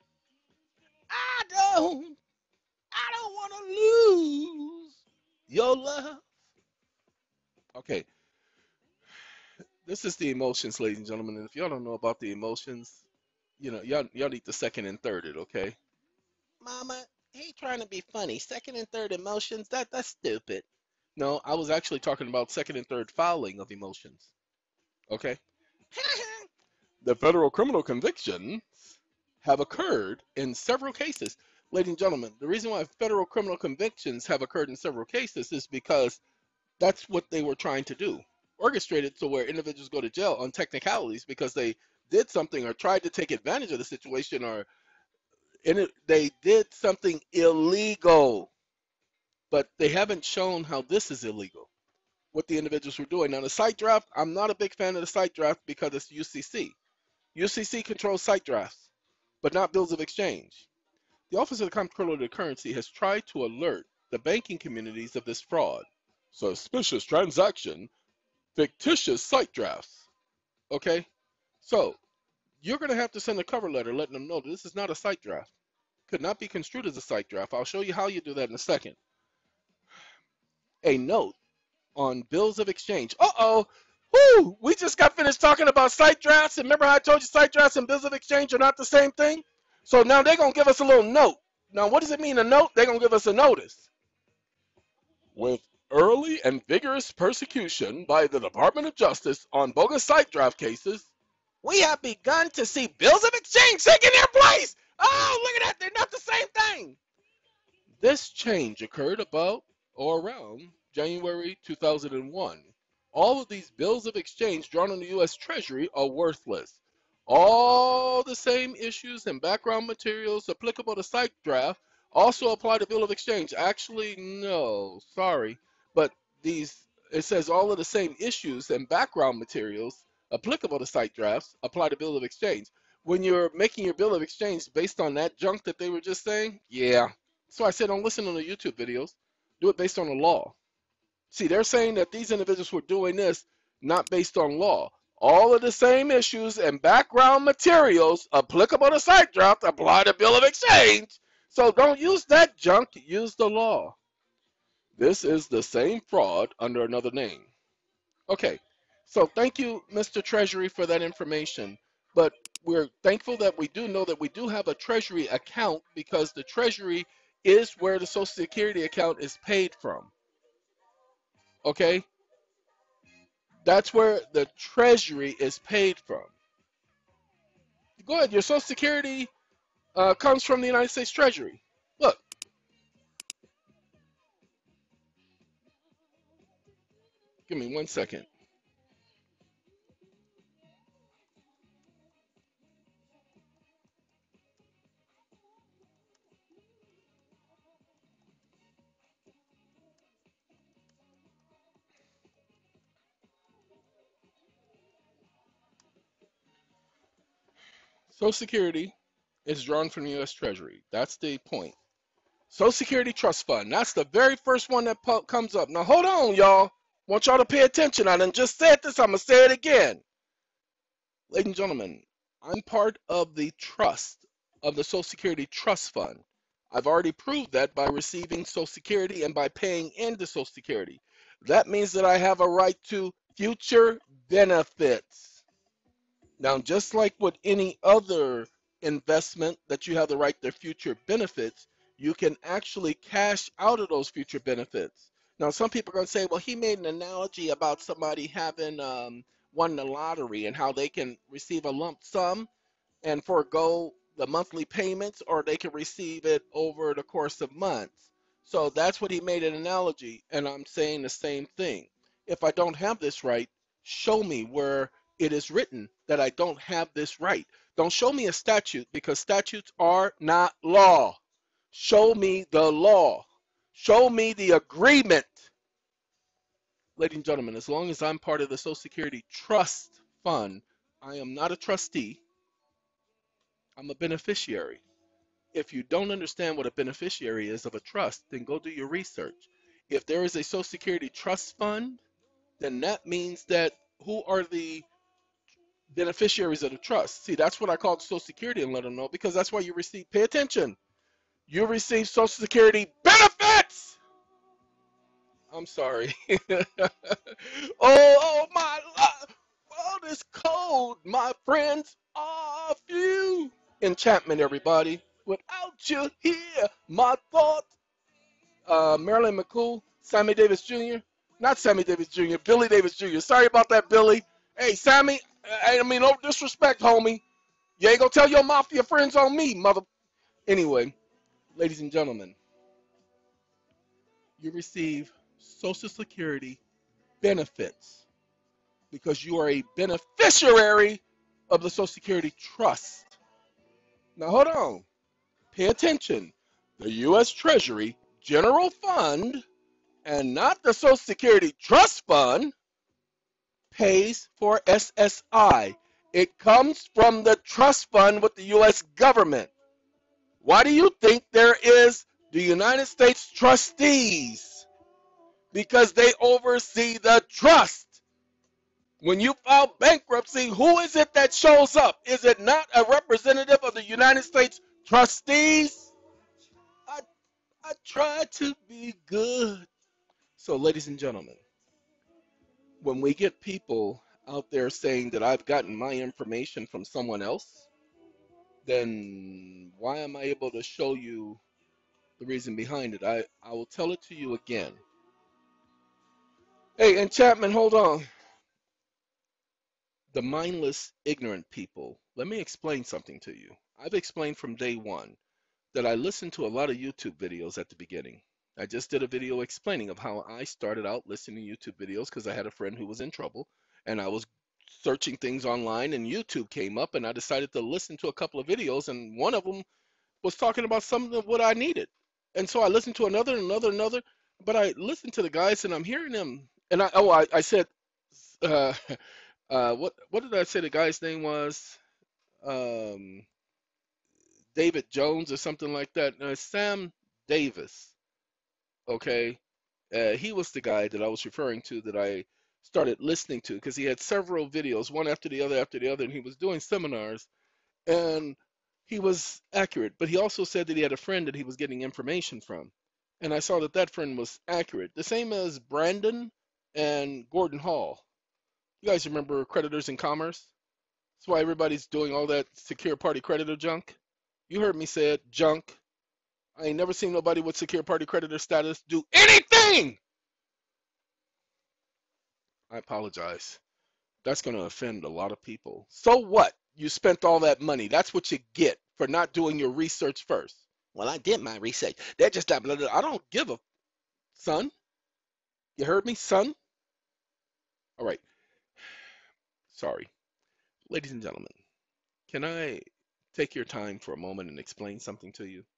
I don't. I don't want to lose your love. okay, this is the emotions, ladies and gentlemen. And if y'all don't know about the emotions, you know, y'all y'all need to second and third it, okay? Mama, he trying to be funny. Second and third emotions, that that's stupid. No, I was actually talking about second and third filing of emotions. Okay? The federal criminal convictions have occurred in several cases. Ladies and gentlemen, the reason why federal criminal convictions have occurred in several cases is because that's what they were trying to do. Orchestrated so where individuals go to jail on technicalities because they did something or tried to take advantage of the situation or in it, they did something illegal. But they haven't shown how this is illegal, what the individuals were doing. Now, the site draft, I'm not a big fan of the site draft because it's U C C. U C C controls site drafts, but not bills of exchange. The Office of the Comptroller of the Currency has tried to alert the banking communities of this fraud. Suspicious transaction, fictitious site drafts. Okay? So, you're going to have to send a cover letter letting them know that this is not a site draft. Could not be construed as a site draft. I'll show you how you do that in a second. A note on bills of exchange. Uh-oh. Woo! We just got finished talking about site drafts. And remember how I told you site drafts and bills of exchange are not the same thing? So now they're going to give us a little note. Now, what does it mean, a note? They're going to give us a notice. With early and vigorous persecution by the Department of Justice on bogus site draft cases, We have begun to see bills of exchange taking their place. Oh, look at that. They're not the same thing. this change occurred about or around January two thousand one. All of these bills of exchange drawn on the U S Treasury are worthless. All the same issues and background materials applicable to site draft also apply to bill of exchange. Actually, no, sorry, but these it says all of the same issues and background materials applicable to site drafts apply to bill of exchange. When you're making your bill of exchange based on that junk that they were just saying, yeah. So I said, don't listen to the YouTube videos. Do it based on the law. See, they're saying that these individuals were doing this not based on law. All of the same issues and background materials applicable to site draft apply to bill of exchange. So don't use that junk, use the law. This is the same fraud under another name. Okay, so thank you, Mister Treasury, for that information. But we're thankful that we do know that we do have a Treasury account because the Treasury is where the Social Security account is paid from. Okay? That's where the Treasury is paid from. Go ahead. Your Social Security uh, comes from the United States Treasury. Look. Give me one second. Social Security is drawn from the U S Treasury. That's the point. Social Security Trust Fund. That's the very first one that po- comes up. Now, hold on, y'all. Want y'all to pay attention. I done just said this. I'm going to say it again. Ladies and gentlemen, I'm part of the trust of the Social Security Trust Fund. I've already proved that by receiving Social Security and by paying into Social Security. That means that I have a right to future benefits. Now, just like with any other investment that you have the right to future benefits, you can actually cash out of those future benefits. Now, some people are going to say, well, he made an analogy about somebody having um, won the lottery and how they can receive a lump sum and forego the monthly payments, or they can receive it over the course of months. So that's what he made an analogy, and I'm saying the same thing. If I don't have this right, show me where it is written that I don't have this right. Don't show me a statute, because statutes are not law. Show me the law. Show me the agreement. Ladies and gentlemen, as long as I'm part of the Social Security Trust Fund, I am not a trustee. I'm a beneficiary. If you don't understand what a beneficiary is of a trust, then go do your research. If there is a Social Security Trust Fund, then that means that who are the beneficiaries of the trust? See, that's what I call Social Security and let them know, because that's why you receive, pay attention, you receive Social Security benefits. I'm sorry. oh, oh, my world is cold, my friends are few. Enchantment, everybody. Without you here, my thoughts. Uh, Marilyn McCool, Sammy Davis Junior Not Sammy Davis Junior, Billy Davis Junior Sorry about that, Billy. Hey, Sammy, I mean, no disrespect, homie. You ain't gonna tell your mafia friends on me, mother. Anyway, ladies and gentlemen, you receive Social Security benefits because you are a beneficiary of the Social Security Trust. Now, hold on. Pay attention. The U S Treasury General Fund, and not the Social Security Trust Fund, pays for S S I. It comes from the trust fund with the U S government. Why do you think there is the United States trustees? Because they oversee the trust. When you file bankruptcy, who is it that shows up? Is it not a representative of the United States trustees? I, I try to be good. So, ladies and gentlemen, when we get people out there saying that I've gotten my information from someone else, then why am I able to show you the reason behind it? I, I will tell it to you again. Hey, and Chapman, hold on. The mindless, ignorant people. Let me explain something to you. I've explained from day one that I listened to a lot of YouTube videos at the beginning. I just did a video explaining of how I started out listening to YouTube videos because I had a friend who was in trouble, and I was searching things online, and YouTube came up, and I decided to listen to a couple of videos, and one of them was talking about something of what I needed. And so I listened to another, another, another, but I listened to the guys, and I'm hearing them, and I, oh, I, I said, uh, uh, what, what did I say the guy's name was? Um, David Jones or something like that. Uh, Sam Davis, okay? Uh, he was the guy that I was referring to that I started listening to because he had several videos, one after the other after the other, and he was doing seminars, and he was accurate. But he also said that he had a friend that he was getting information from, and I saw that that friend was accurate. The same as Brandon and Gordon Hall. You guys remember Creditors in Commerce? That's why everybody's doing all that secure party creditor junk. You heard me say it, junk. I ain't never seen nobody with secure party creditor status do anything. I apologize. That's going to offend a lot of people. So what? You spent all that money. That's what you get for not doing your research first. Well, I did my research. They're just blah, blah, blah. I don't give a son. You heard me, son? All right. Sorry. Ladies and gentlemen, can I take your time for a moment and explain something to you?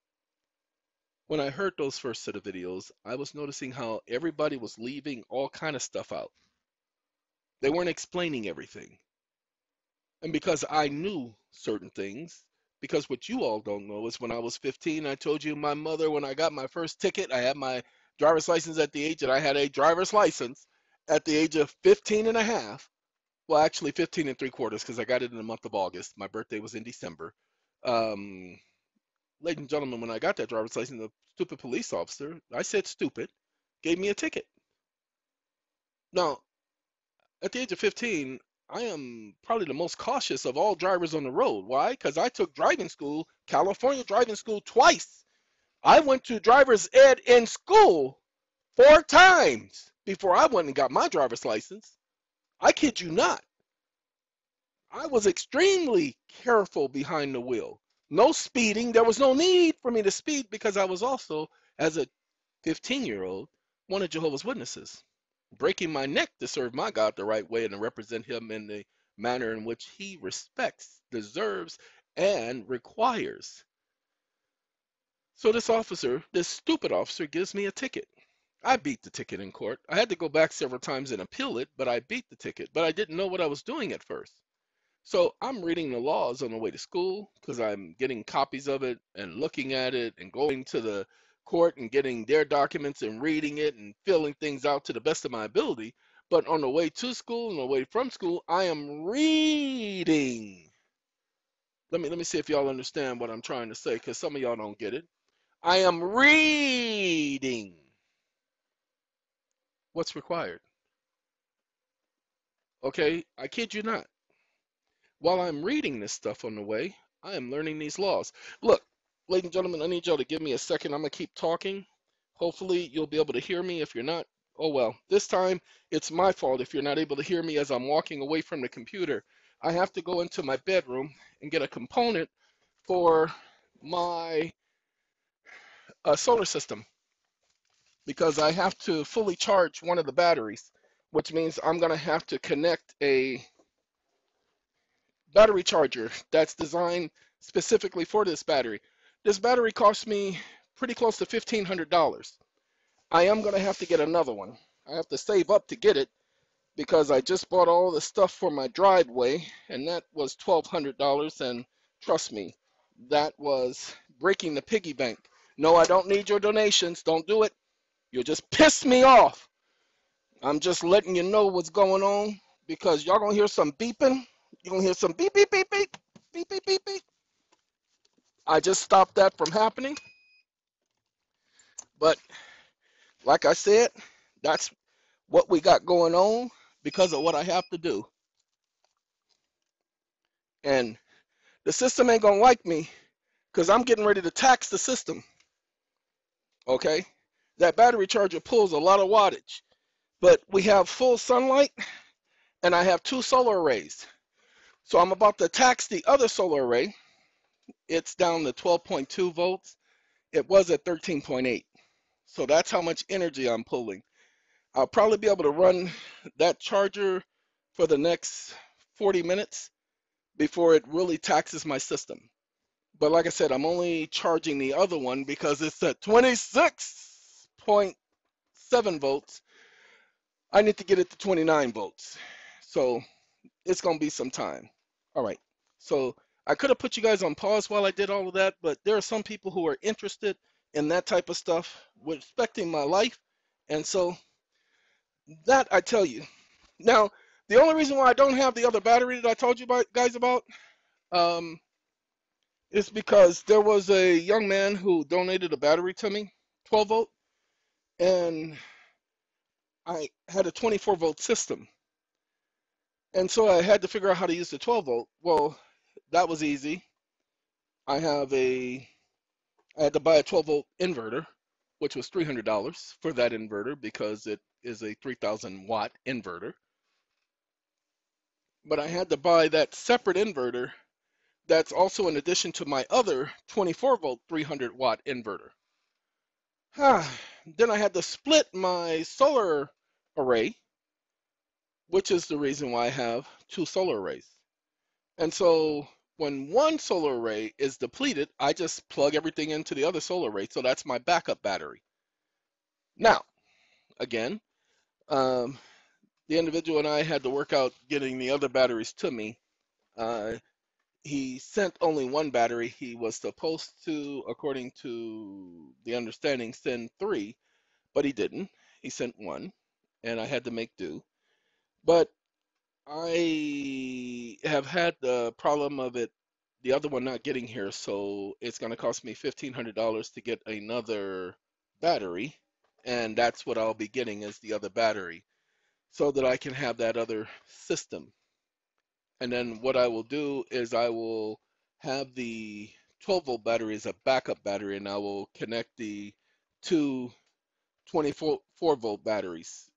When I heard those first set of videos, I was noticing how everybody was leaving all kind of stuff out. They weren't explaining everything. And because I knew certain things, because what you all don't know is when I was fifteen, I told you my mother, when I got my first ticket, I had my driver's license at the age that I had a driver's license at the age of fifteen and a half. Well, actually fifteen and three quarters because I got it in the month of August. My birthday was in December. Um, ladies and gentlemen, when I got that driver's license, the stupid police officer, I said stupid, gave me a ticket. Now, at the age of fifteen, I am probably the most cautious of all drivers on the road. Why? Because I took driving school, California driving school, twice. I went to driver's ed in school four times before I went and got my driver's license. I kid you not. I was extremely careful behind the wheel. No speeding. There was no need for me to speed because I was also, as a fifteen-year-old, one of Jehovah's Witnesses, breaking my neck to serve my God the right way and to represent him in the manner in which he respects, deserves, and requires. So this officer, this stupid officer, gives me a ticket. I beat the ticket in court. I had to go back several times and appeal it, but I beat the ticket. But I didn't know what I was doing at first. So I'm reading the laws on the way to school because I'm getting copies of it and looking at it and going to the court and getting their documents and reading it and filling things out to the best of my ability. But on the way to school and the way from school, I am reading. Let me let me see if y'all understand what I'm trying to say because some of y'all don't get it. I am reading what's required. Okay, I kid you not. While I'm reading this stuff on the way, I am learning these laws. Look, ladies and gentlemen, I need y'all to give me a second. I'm going to keep talking. Hopefully, you'll be able to hear me. If you're not, oh well. This time, it's my fault if you're not able to hear me as I'm walking away from the computer. I have to go into my bedroom and get a component for my uh, solar system because I have to fully charge one of the batteries, which means I'm going to have to connect a battery charger that's designed specifically for this battery. This battery cost me pretty close to fifteen hundred dollars. I am going to have to get another one. I have to save up to get it because I just bought all the stuff for my driveway and that was twelve hundred dollars, and trust me, that was breaking the piggy bank. No, I don't need your donations. Don't do it. You'll just piss me off. I'm just letting you know what's going on because y'all going to hear some beeping. You're going to hear some beep, beep, beep, beep, beep, beep, beep, beep. I just stopped that from happening. But like I said, that's what we got going on because of what I have to do. And the system ain't going to like me because I'm getting ready to tax the system. Okay? That battery charger pulls a lot of wattage. But we have full sunlight and I have two solar arrays. So I'm about to tax the other solar array. It's down to twelve point two volts. It was at thirteen point eight. So that's how much energy I'm pulling. I'll probably be able to run that charger for the next forty minutes before it really taxes my system. But like I said, I'm only charging the other one because it's at twenty-six point seven volts. I need to get it to twenty-nine volts. So it's going to be some time. All right. So I could have put you guys on pause while I did all of that, but there are some people who are interested in that type of stuff, respecting my life. And so that I tell you. Now, the only reason why I don't have the other battery that I told you about, guys about um, is because there was a young man who donated a battery to me, twelve volt, and I had a twenty-four volt system. And so I had to figure out how to use the twelve volt. Well, that was easy. I have a I had to buy a twelve volt inverter, which was three hundred dollars for that inverter because it is a three thousand watt inverter. But I had to buy that separate inverter that's also in addition to my other twenty-four volt three hundred watt inverter. Then I had to split my solar array, which is the reason why I have two solar arrays. And so when one solar array is depleted, I just plug everything into the other solar array. So that's my backup battery. Now, again, um, the individual and I had to work out getting the other batteries to me. Uh, he sent only one battery. He was supposed to, according to the understanding, send three, but he didn't. He sent one, and I had to make do. But I have had the problem of it, the other one not getting here, so it's going to cost me fifteen hundred dollars to get another battery, and that's what I'll be getting is the other battery, so that I can have that other system. And then what I will do is I will have the twelve volt battery as a backup battery, and I will connect the two twenty-four volt batteries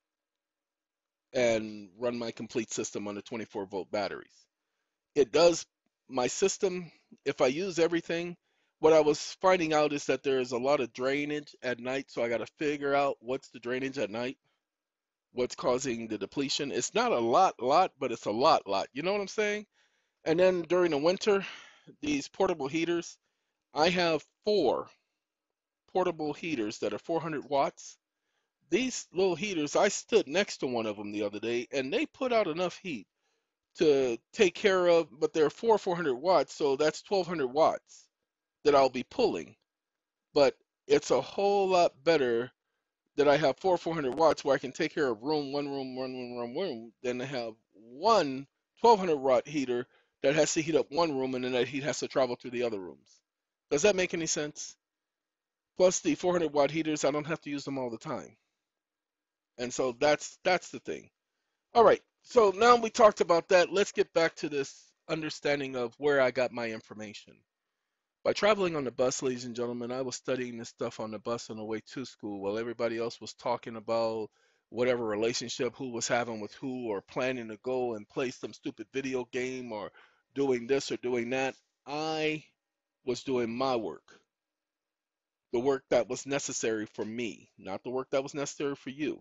and run my complete system on the twenty-four volt batteries. It does my system, if I use everything, what I was finding out is that there is a lot of drainage at night, so I got to figure out what's the drainage at night, what's causing the depletion. It's not a lot, lot, but it's a lot, lot. You know what I'm saying? And then during the winter, these portable heaters, I have four portable heaters that are four hundred watts. These little heaters, I stood next to one of them the other day, and they put out enough heat to take care of, but they're four four hundred watts, so that's twelve hundred watts that I'll be pulling. But it's a whole lot better that I have four four hundred watts where I can take care of room, one room, one room, one room, than to have one twelve hundred watt heater that has to heat up one room and then that heat has to travel through the other rooms. Does that make any sense? Plus the four hundred watt heaters, I don't have to use them all the time. And so that's that's the thing. All right. So now we talked about that. Let's get back to this understanding of where I got my information. By traveling on the bus, ladies and gentlemen, I was studying this stuff on the bus on the way to school while everybody else was talking about whatever relationship who was having with who or planning to go and play some stupid video game or doing this or doing that. I was doing my work, the work that was necessary for me, not the work that was necessary for you.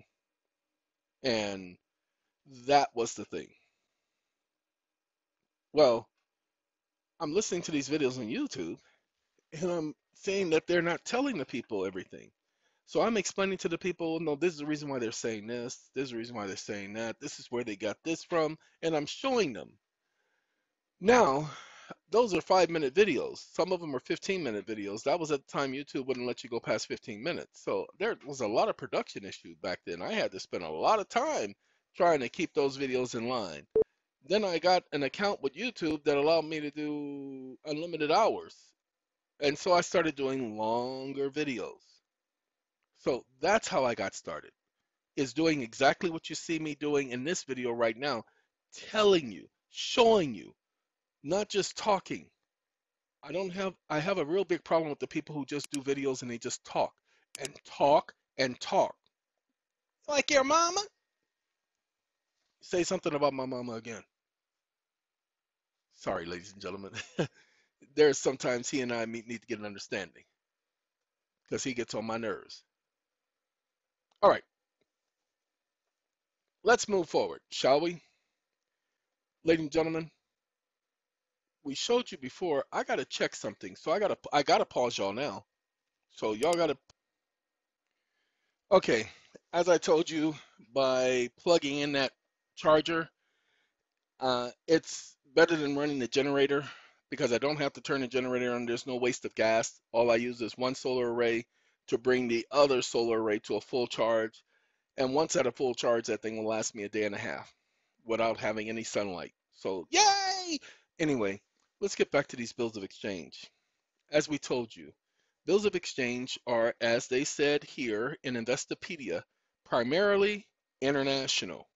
And that was the thing. Well, I'm listening to these videos on YouTube and I'm seeing that they're not telling the people everything. So I'm explaining to the people, no, this is the reason why they're saying this. This is the reason why they're saying that. This is where they got this from. And I'm showing them. Now, those are five minute videos. Some of them are fifteen minute videos. That was at the time YouTube wouldn't let you go past fifteen minutes. So there was a lot of production issue back then. I had to spend a lot of time trying to keep those videos in line. Then I got an account with YouTube that allowed me to do unlimited hours. And so I started doing longer videos. So that's how I got started, is doing exactly what you see me doing in this video right now, telling you, showing you, not just talking. I don't have, I have a real big problem with the people who just do videos and they just talk and talk and talk. Like your mama? Say something about my mama again. Sorry, ladies and gentlemen. There's sometimes he and I need to get an understanding because he gets on my nerves. All right, let's move forward, shall we? Ladies and gentlemen, we showed you before. I gotta check something, so I gotta I gotta pause y'all now. So y'all gotta. Okay, as I told you, by plugging in that charger, uh, it's better than running the generator because I don't have to turn the generator on. There's no waste of gas. All I use is one solar array to bring the other solar array to a full charge. And once at a full charge, that thing will last me a day and a half without having any sunlight. So, yay! Anyway, let's get back to these bills of exchange. As we told you, bills of exchange are, as they said here in Investopedia, primarily international.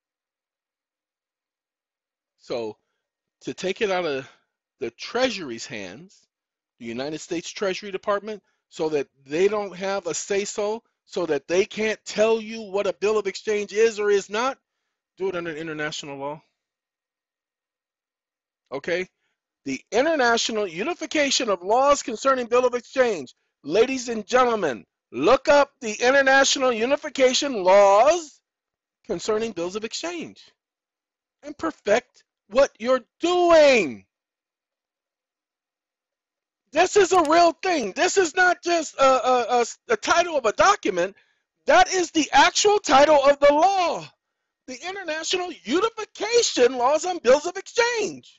So, to take it out of the Treasury's hands, the United States Treasury Department, so that they don't have a say-so, so that they can't tell you what a bill of exchange is or is not, do it under international law. Okay? The International Unification of Laws Concerning Bill of Exchange. Ladies and gentlemen, look up the International Unification Laws Concerning Bills of Exchange and perfect what you're doing. This is a real thing. This is not just a, a, a, a title of a document. That is the actual title of the law. The International Unification Laws on Bills of Exchange.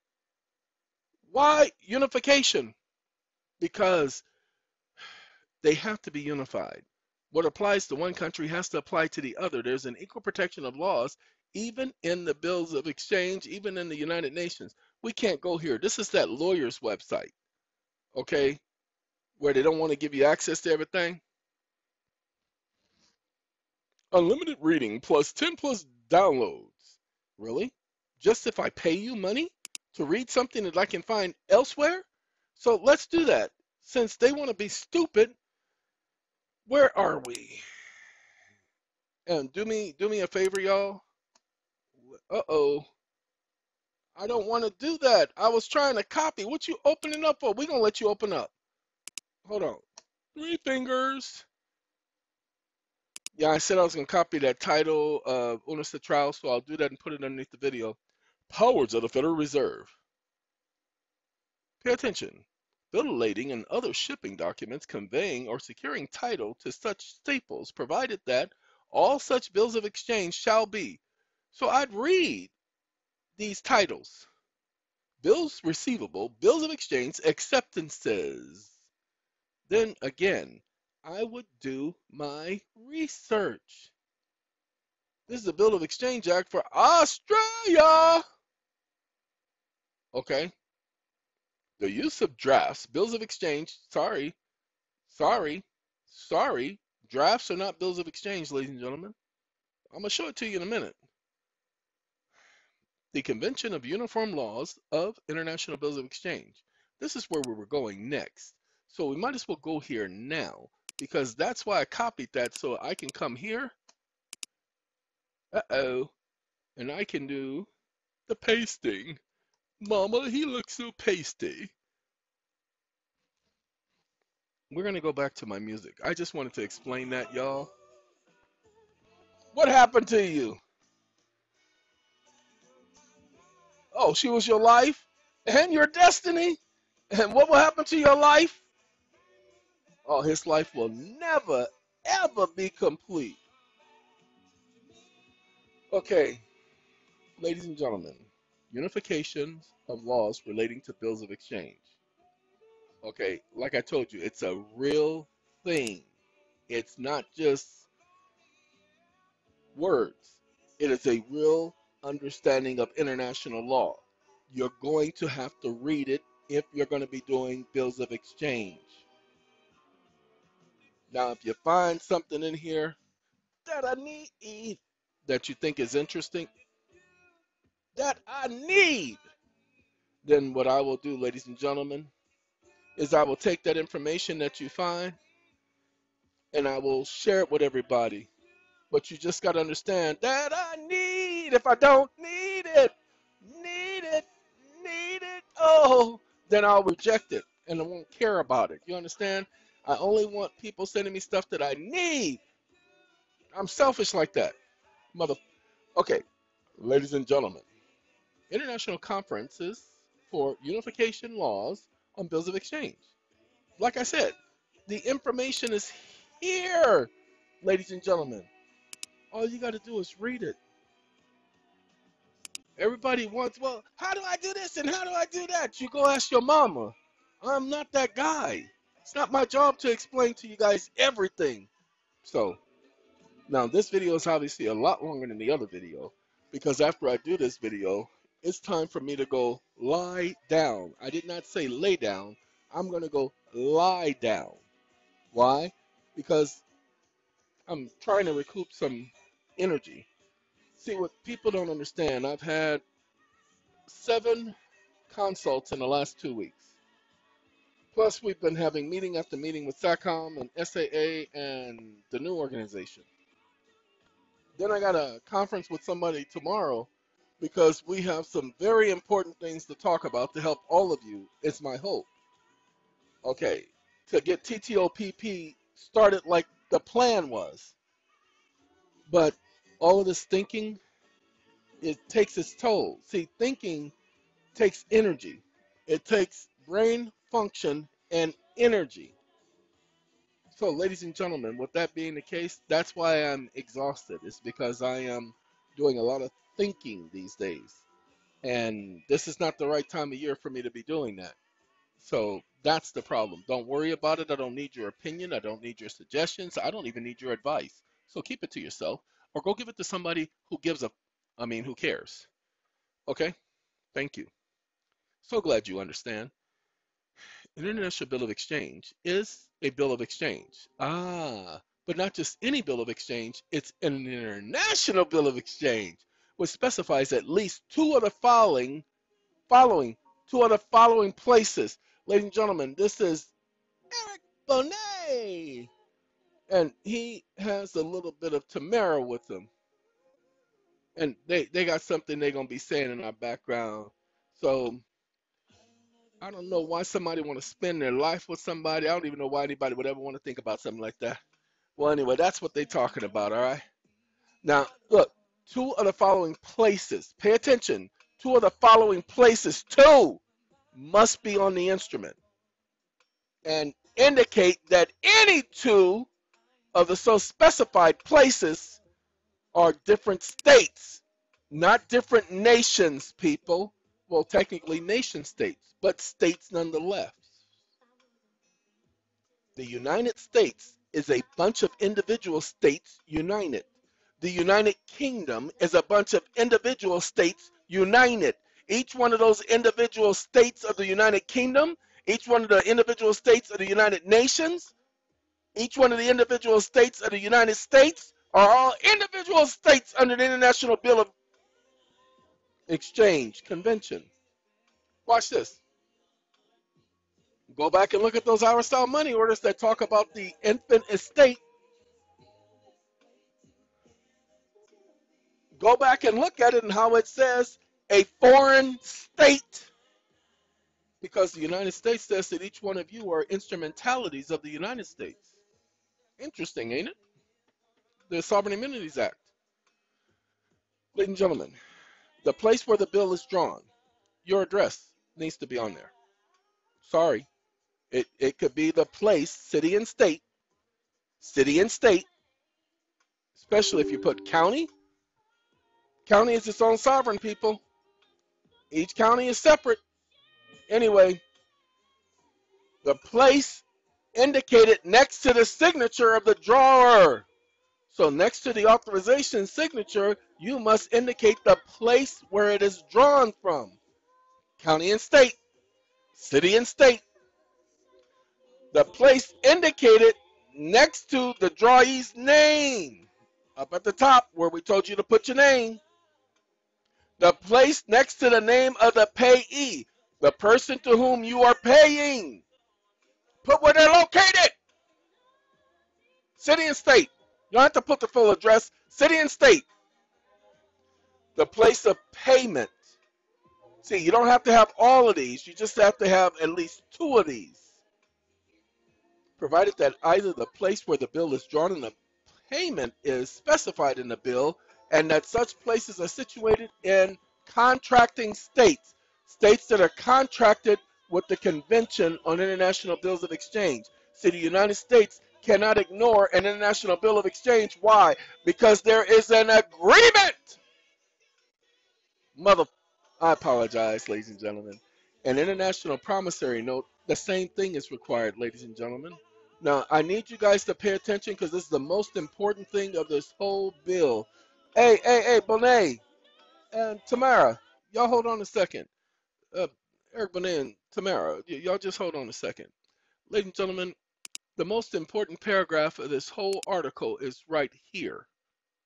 Why unification? Because they have to be unified. What applies to one country has to apply to the other. There's an equal protection of laws, even in the bills of exchange, even in the United Nations. We can't go here. This is that lawyer's website, okay, where they don't want to give you access to everything. Unlimited reading plus ten plus downloads. Really? Just if I pay you money to read something that I can find elsewhere? So let's do that. Since they want to be stupid, where are we? And do me do me a favor, y'all. Uh-oh. I don't want to do that. I was trying to copy. What you opening up for? We're going to let you open up. Hold on. Three fingers. Yeah, I said I was going to copy that title of Unis the Trial, so I'll do that and put it underneath the video. Powers of the Federal Reserve. Pay attention. Bill of lading and other shipping documents conveying or securing title to such staples, provided that all such bills of exchange shall be. So I'd read these titles. Bills receivable, bills of exchange, acceptances. Then again, I would do my research. This is the Bill of Exchange Act for Australia. Okay. The use of drafts, bills of exchange, sorry, sorry, sorry. Drafts are not bills of exchange, ladies and gentlemen. I'm going to show it to you in a minute. The Convention of Uniform Laws of International Bills of Exchange. This is where we were going next. So we might as well go here now, because that's why I copied that, so I can come here. Uh-oh. And I can do the pasting. Mama, he looks so pasty. We're going to go back to my music. I just wanted to explain that, y'all. What happened to you? Oh, she was your life and your destiny? And what will happen to your life? Oh, his life will never, ever be complete. Okay, ladies and gentlemen, unification of laws relating to bills of exchange. Okay, like I told you, it's a real thing. It's not just words. It is a real understanding of international law. You're going to have to read it if you're going to be doing bills of exchange. Now, if you find something in here that I need, that you think is interesting, that I need, then what I will do, ladies and gentlemen, is I will take that information that you find and I will share it with everybody. But you just got to understand that I need, if I don't need it, need it, need it, oh, then I'll reject it and I won't care about it. You understand? I only want people sending me stuff that I need. I'm selfish like that. Mother. Okay, ladies and gentlemen, international conferences for unification laws on bills of exchange. Like I said, the information is here, ladies and gentlemen. All you got to do is read it. Everybody wants, well, how do I do this and how do I do that? You go ask your mama. I'm not that guy. It's not my job to explain to you guys everything. So, now this video is obviously a lot longer than the other video, because after I do this video, it's time for me to go lie down. I did not say lay down. I'm going to go lie down. Why? Because I'm trying to recoup some energy. See, what people don't understand, I've had seven consults in the last two weeks. Plus, we've been having meeting after meeting with SACOM and S A A and the new organization. Then I got a conference with somebody tomorrow because we have some very important things to talk about to help all of you. It's my hope. Okay, to get T T O P P started like the plan was. But all of this thinking, it takes its toll. See, thinking takes energy. It takes brain function and energy. So, ladies and gentlemen, with that being the case, that's why I'm exhausted. It's because I am doing a lot of thinking these days. And this is not the right time of year for me to be doing that. So that's the problem. Don't worry about it. I don't need your opinion. I don't need your suggestions. I don't even need your advice. So keep it to yourself or go give it to somebody who gives a, I mean, who cares. Okay? Thank you. So glad you understand. An international bill of exchange is a bill of exchange. Ah, but not just any bill of exchange, it's an international bill of exchange, which specifies at least two of the following, following, two of the following places. Ladies and gentlemen, this is Eric Bonet, and he has a little bit of Tamara with him. And they, they got something they're going to be saying in our background. So I don't know why somebody want to spend their life with somebody. I don't even know why anybody would ever want to think about something like that. Well, anyway, that's what they're talking about, all right? Now, look, two of the following places, pay attention, two of the following places, two must be on the instrument and indicate that any two of the so specified places are different states, not different nations, people. Well, technically nation states, but states nonetheless. The United States is a bunch of individual states united. The United Kingdom is a bunch of individual states united. Each one of those individual states of the United Kingdom, each one of the individual states of the United Nations, each one of the individual states of the United States are all individual states under the International Bill of Exchange Convention. Watch this. Go back and look at those Aristotle money orders that talk about the infant estate. Go back and look at it and how it says a foreign state. Because the United States says that each one of you are instrumentalities of the United States. Interesting, ain't it? The Sovereign Immunities Act. Ladies and gentlemen, the place where the bill is drawn, your address needs to be on there. Sorry. It, it could be the place, city and state, city and state, especially if you put county. County is its own sovereign, people. Each county is separate. Anyway, the place indicated next to the signature of the drawer. So next to the authorization signature, you must indicate the place where it is drawn from. County and state, city and state. The place indicated next to the drawee's name. Up at the top where we told you to put your name. The place next to the name of the payee, the person to whom you are paying. Put where they're located. City and state. You don't have to put the full address. City and state. The place of payment. See, you don't have to have all of these. You just have to have at least two of these. Provided that either the place where the bill is drawn and the payment is specified in the bill, and that such places are situated in contracting states, states that are contracted with the Convention on International Bills of Exchange. See, the United States cannot ignore an International Bill of Exchange. Why? Because there is an agreement. Mother, I apologize, ladies and gentlemen. An international promissory note, the same thing is required, ladies and gentlemen. Now, I need you guys to pay attention because this is the most important thing of this whole bill. Hey, hey, hey, Bonet and Tamara, y'all hold on a second. Uh, Eric Bonet and Tamara, y'all just hold on a second. Ladies and gentlemen, the most important paragraph of this whole article is right here.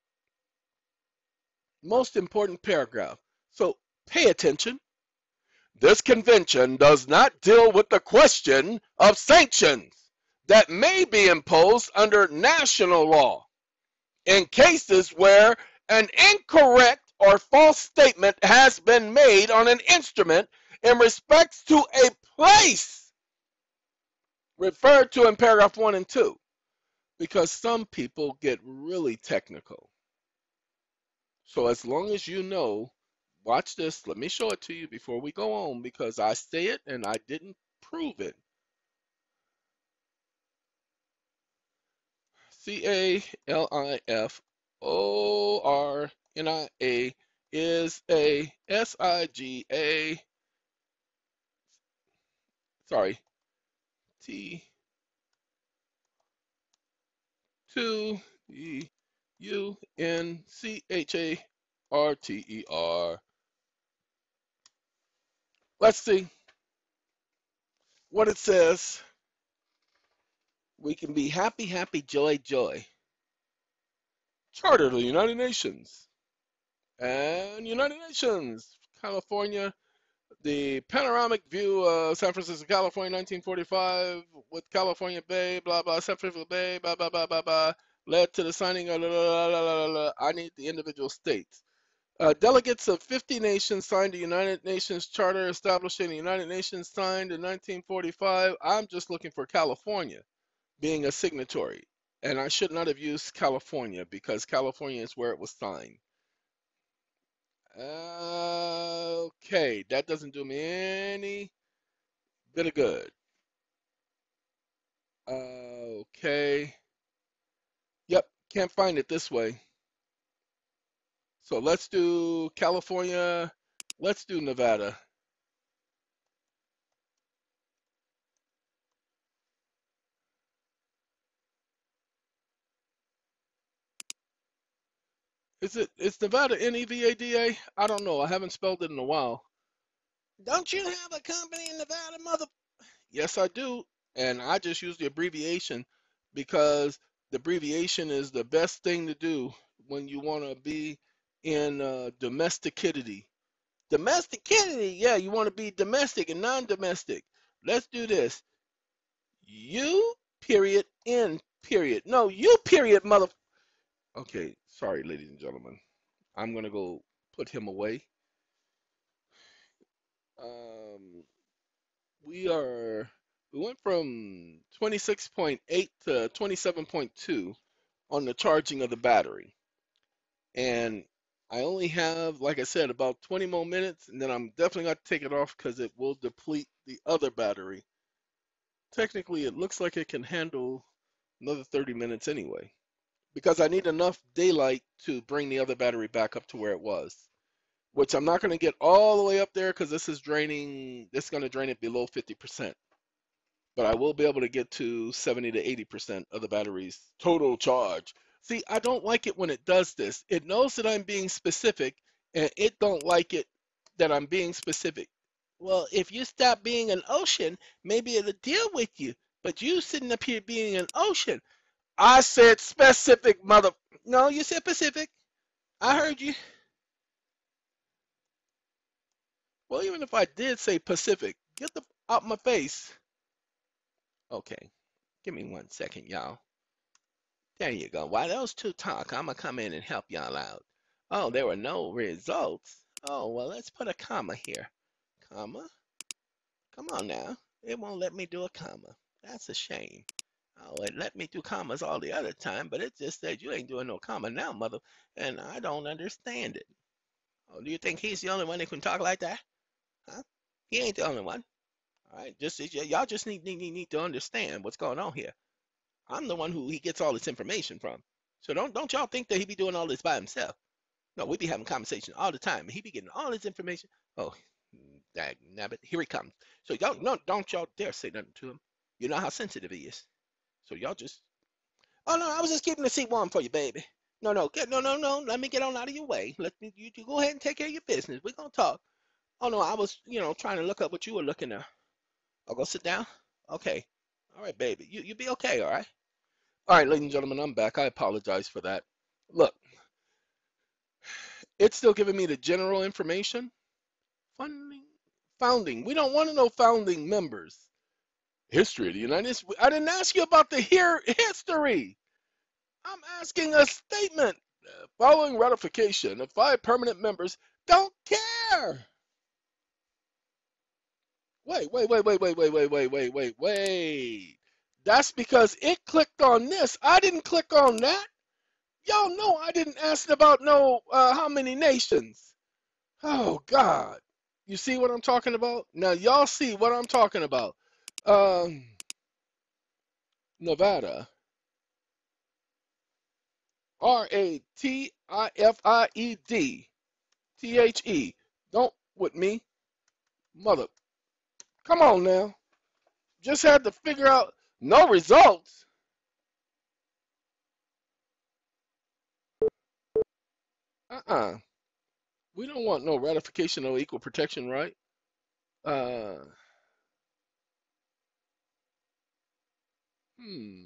Most important paragraph. So pay attention. This convention does not deal with the question of sanctions that may be imposed under national law in cases where an incorrect or false statement has been made on an instrument in respects to a place referred to in paragraph one and two, because some people get really technical. So as long as you know, watch this, let me show it to you before we go on, because I say it and I didn't prove it. C A L I F O R N I A is a S I G A, sorry, T two E U N C H A R T E R. Let's see what it says. We can be happy, happy, joy, joy. Charter of the United Nations. And United Nations, California, the panoramic view of San Francisco, California, nineteen forty-five, with California Bay, blah, blah, San Francisco Bay, blah, blah, blah, blah, blah, led to the signing of, blah, blah, blah, blah, blah. I need the individual states. Uh, delegates of fifty nations signed the United Nations Charter establishing the United Nations signed in nineteen forty-five. I'm just looking for California being a signatory. And I should not have used California because California is where it was signed. Uh, okay, that doesn't do me any bit of good. Uh, okay. Yep, can't find it this way. So let's do California. Let's do Nevada. Is it, is Nevada N E V A D A? I don't know. I haven't spelled it in a while. Don't you have a company in Nevada, mother? Yes, I do. And I just use the abbreviation because the abbreviation is the best thing to do when you want to be in uh, domesticity. Domesticity, yeah, you want to be domestic and non-domestic. Let's do this. U period N period. No, you period, mother. Okay, sorry, ladies and gentlemen. I'm gonna go put him away. Um, we are we went from twenty-six point eight to twenty-seven point two on the charging of the battery. And I only have, like I said, about twenty more minutes, and then I'm definitely going to take it off because it will deplete the other battery. Technically, it looks like it can handle another thirty minutes anyway, because I need enough daylight to bring the other battery back up to where it was, which I'm not going to get all the way up there because this is draining, this is going to drain it below fifty percent. But I will be able to get to seventy to eighty percent of the battery's total charge. See, I don't like it when it does this. It knows that I'm being specific, and it don't like it that I'm being specific. Well, if you stop being an ocean, maybe it'll deal with you. But you sitting up here being an ocean. I said specific, mother. No, you said Pacific. I heard you. Well, even if I did say Pacific, get the out my face. Okay, give me one second, y'all. There you go. While those two talk, I'm going to come in and help y'all out. Oh, there were no results. Oh, well, let's put a comma here. Comma. Come on now. It won't let me do a comma. That's a shame. Oh, it let me do commas all the other time, but it just said you ain't doing no comma now, mother, and I don't understand it. Oh, do you think he's the only one that can talk like that? Huh? He ain't the only one. All right, just y'all just need, need need to understand what's going on here. I'm the one who he gets all this information from. So don't don't y'all think that he be doing all this by himself. No, we be having conversation all the time. He be getting all this information. Oh, dag nabbit, here he comes. So y'all no, don't y'all dare say nothing to him. You know how sensitive he is. So y'all just. Oh no, I was just keeping the seat warm for you, baby. No, no, get no, no, no. Let me get on out of your way. Let me you, you go ahead and take care of your business. We're gonna talk. Oh no, I was you know trying to look up what you were looking at. I'll go sit down. Okay. All right, baby. You you be okay, all right? All right, ladies and gentlemen, I'm back. I apologize for that. Look, it's still giving me the general information. Funding, founding. We don't want to know founding members. History of the United States. I didn't ask you about the here history. I'm asking a statement. Following ratification of five permanent members don't care. Wait, wait, wait, wait, wait, wait, wait, wait, wait, wait, wait. That's because it clicked on this. I didn't click on that. Y'all know I didn't ask about no uh, how many nations. Oh God. You see what I'm talking about? Now y'all see what I'm talking about. Um, Nevada. R A T I F I E D. T H E. Don't with me. Mother. Come on now. Just had to figure out no results. Uh-uh. We don't want no ratification of equal protection, right? Uh, hmm.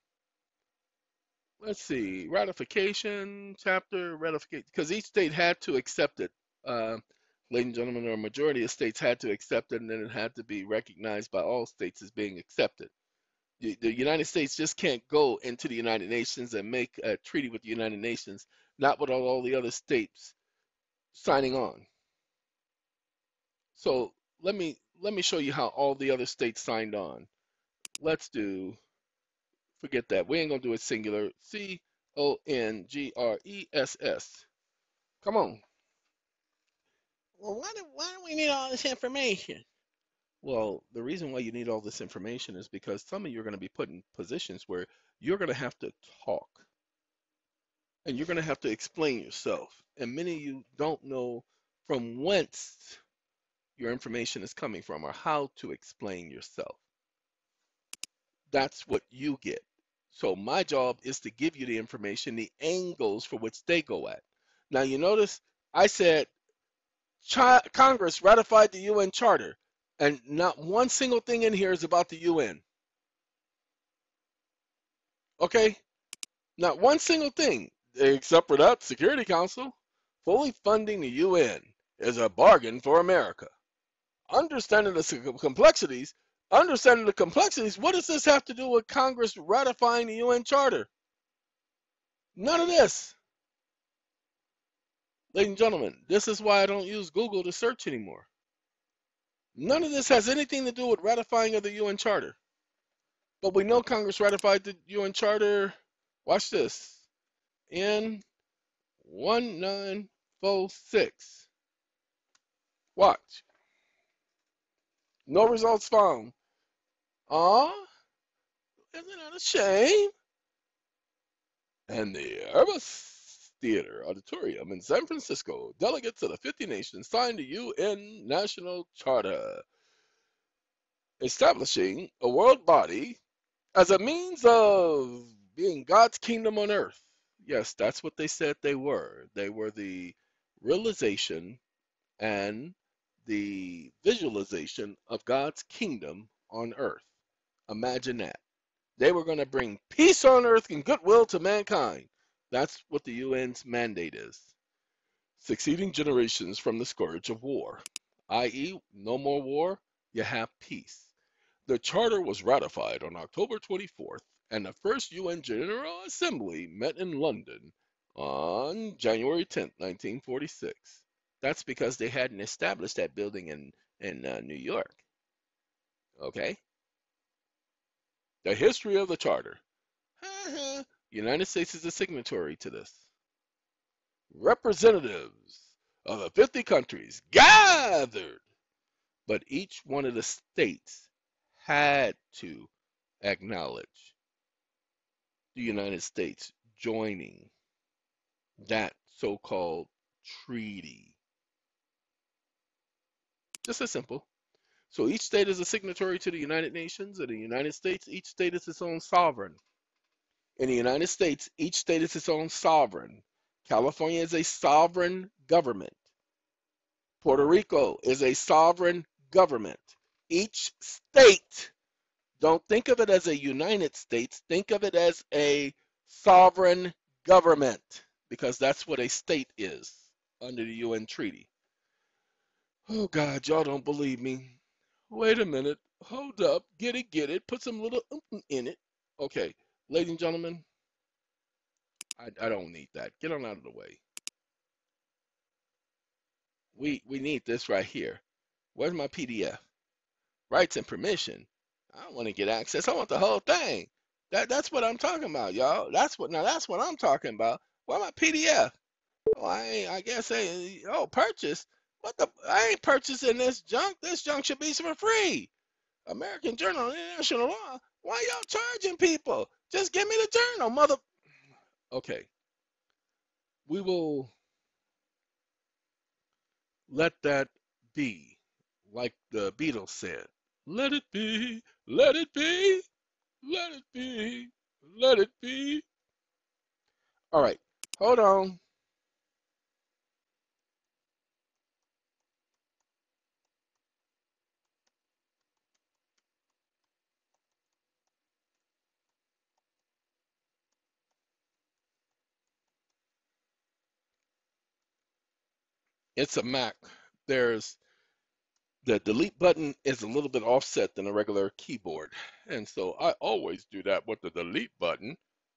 Let's see. Ratification, chapter, ratification. Because each state had to accept it. Uh, ladies and gentlemen, or a majority of states had to accept it, and then it had to be recognized by all states as being accepted. The, the United States just can't go into the United Nations and make a treaty with the United Nations, not without all the other states signing on. So let me let me show you how all the other states signed on. Let's do, forget that. We ain't gonna do it singular. C O N G R E S S. Come on. Well, why do, why do we need all this information? Well, the reason why you need all this information is because some of you are going to be put in positions where you're going to have to talk and you're going to have to explain yourself. And many of you don't know from whence your information is coming from or how to explain yourself. That's what you get. So my job is to give you the information, the angles for which they go at. Now you notice I said Chi- Congress ratified the U N Charter, and not one single thing in here is about the U N. Okay? Not one single thing, except for that Security Council. Fully funding the U N is a bargain for America. Understanding the complexities, understanding the complexities, what does this have to do with Congress ratifying the U N Charter? None of this. Ladies and gentlemen, this is why I don't use Google to search anymore. None of this has anything to do with ratifying of the U N Charter. But we know Congress ratified the U N Charter. Watch this. In nineteen forty-six. Watch. No results found. Ah, isn't that a shame? And the Airbus Theater Auditorium in San Francisco, delegates of the fifty nations signed the U N National Charter, establishing a world body as a means of being God's kingdom on earth. Yes, that's what they said they were. They were the realization and the visualization of God's kingdom on earth. Imagine that. They were going to bring peace on earth and goodwill to mankind. That's what the U N's mandate is. Succeeding generations from the scourge of war, that is, no more war, you have peace. The charter was ratified on October twenty-fourth, and the first U N General Assembly met in London on January tenth, nineteen forty-six. That's because they hadn't established that building in, in uh, New York. Okay? The history of the charter. United States is a signatory to this. Representatives of the fifty countries gathered, but each one of the states had to acknowledge the United States joining that so-called treaty. Just as simple. So each state is a signatory to the United Nations, and the United States, each state is its own sovereign. In the United States, each state is its own sovereign. California is a sovereign government. Puerto Rico is a sovereign government. Each state, don't think of it as a United States, think of it as a sovereign government, because that's what a state is under the U N treaty. Oh God, y'all don't believe me. Wait a minute. Hold up. Get it, get it. Put some little oomph in it. Okay, ladies and gentlemen, I, I don't need that. Get on out of the way. We we need this right here. Where's my P D F? Rights and permission. I don't want to get access. I want the whole thing. That that's what I'm talking about, y'all. That's what now that's what I'm talking about. Where my P D F? Oh, I ain't, I guess I oh purchase. What the I ain't purchasing this junk. This junk should be for free. American Journal of International Law. Why y'all charging people? Just give me the journal, mother. Okay, we will let that be, like the Beatles said. Let it be, let it be, let it be, let it be. All right, hold on. It's a Mac. There's the delete button is a little bit offset than a regular keyboard. And so I always do that with the delete button.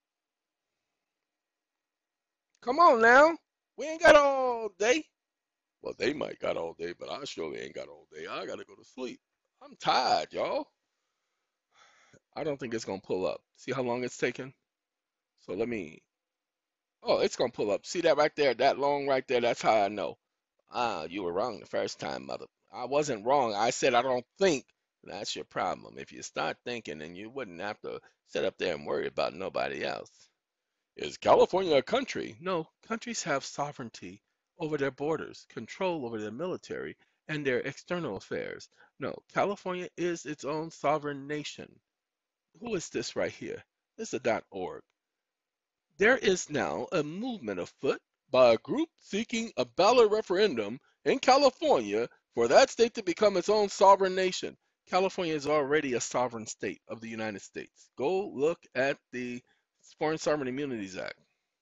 Come on now. We ain't got all day. Well, they might got all day, but I surely ain't got all day. I gotta go to sleep. I'm tired, y'all. I don't think it's gonna pull up. See how long it's taking? So let me. Oh, it's gonna pull up. See that right there? That long right there. That's how I know. Ah, you were wrong the first time, mother. I wasn't wrong. I said I don't think. That's your problem. If you start thinking, then you wouldn't have to sit up there and worry about nobody else. Is California a country? No, countries have sovereignty over their borders, control over their military, and their external affairs. No, California is its own sovereign nation. Who is this right here? This is a .org. There is now a movement afoot by a group seeking a ballot referendum in California for that state to become its own sovereign nation. California is already a sovereign state of the United States. Go look at the Foreign Sovereign Immunities Act.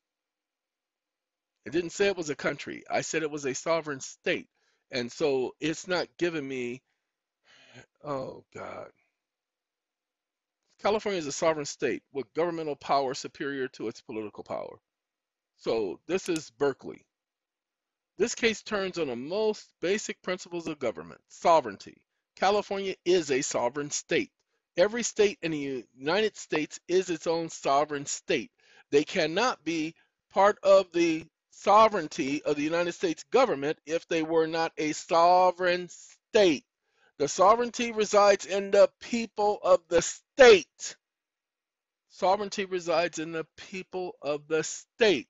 It didn't say it was a country. I said it was a sovereign state. And so it's not giving me, oh God. California is a sovereign state with governmental power superior to its political power. So this is Berkeley. This case turns on the most basic principles of government, sovereignty. California is a sovereign state. Every state in the United States is its own sovereign state. They cannot be part of the sovereignty of the United States government if they were not a sovereign state. The sovereignty resides in the people of the state. Sovereignty resides in the people of the state.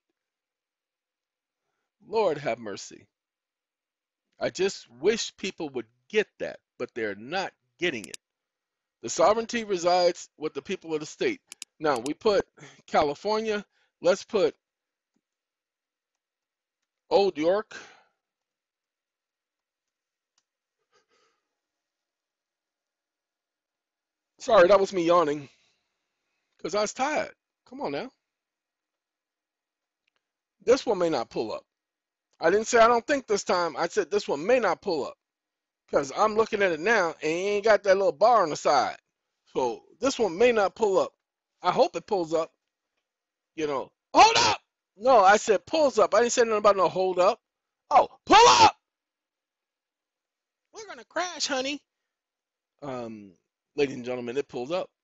Lord have mercy. I just wish people would get that, but they're not getting it. The sovereignty resides with the people of the state. Now, we put California. Let's put Old York. Sorry, that was me yawning because I was tired. Come on now. This one may not pull up. I didn't say I don't think this time. I said this one may not pull up because I'm looking at it now and it ain't got that little bar on the side. So this one may not pull up. I hope it pulls up. You know, hold up. No, I said pulls up. I didn't say nothing about no hold up. Oh, pull up. We're gonna crash, honey. Um, ladies and gentlemen, it pulls up.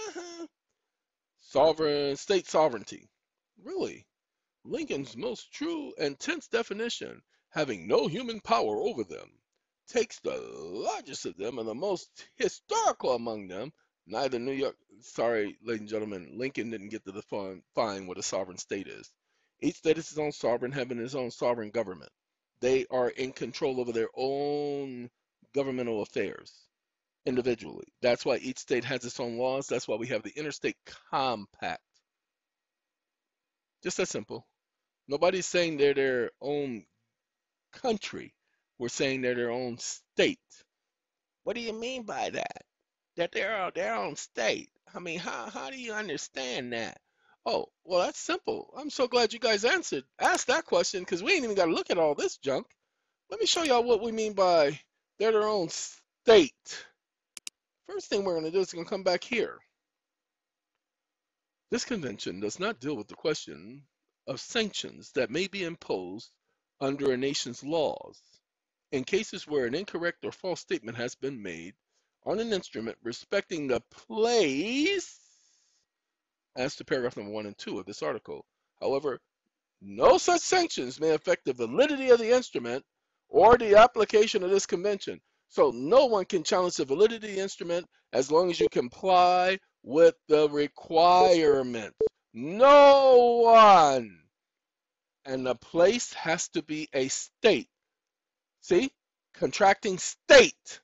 Sovereign state sovereignty. Really? Lincoln's most true and tense definition, having no human power over them, takes the largest of them and the most historical among them. Neither New York, sorry, ladies and gentlemen, Lincoln didn't get to define what a sovereign state is. Each state is its own sovereign, having its own sovereign government. They are in control over their own governmental affairs individually. That's why each state has its own laws. That's why we have the Interstate Compact. Just that simple. Nobody's saying they're their own country. We're saying they're their own state. What do you mean by that? That they're their own state? I mean, how how do you understand that? Oh, well, that's simple. I'm so glad you guys answered, asked that question because we ain't even got to look at all this junk. Let me show y'all what we mean by They're their own state. First thing we're going to do is going to come back here. This convention does not deal with the question of sanctions that may be imposed under a nation's laws in cases where an incorrect or false statement has been made on an instrument respecting the place, as to paragraph number one and two of this article. However, no such sanctions may affect the validity of the instrument or the application of this convention. So no one can challenge the validity of the instrument as long as you comply with the requirements. No one. And the place has to be a state. See? Contracting state,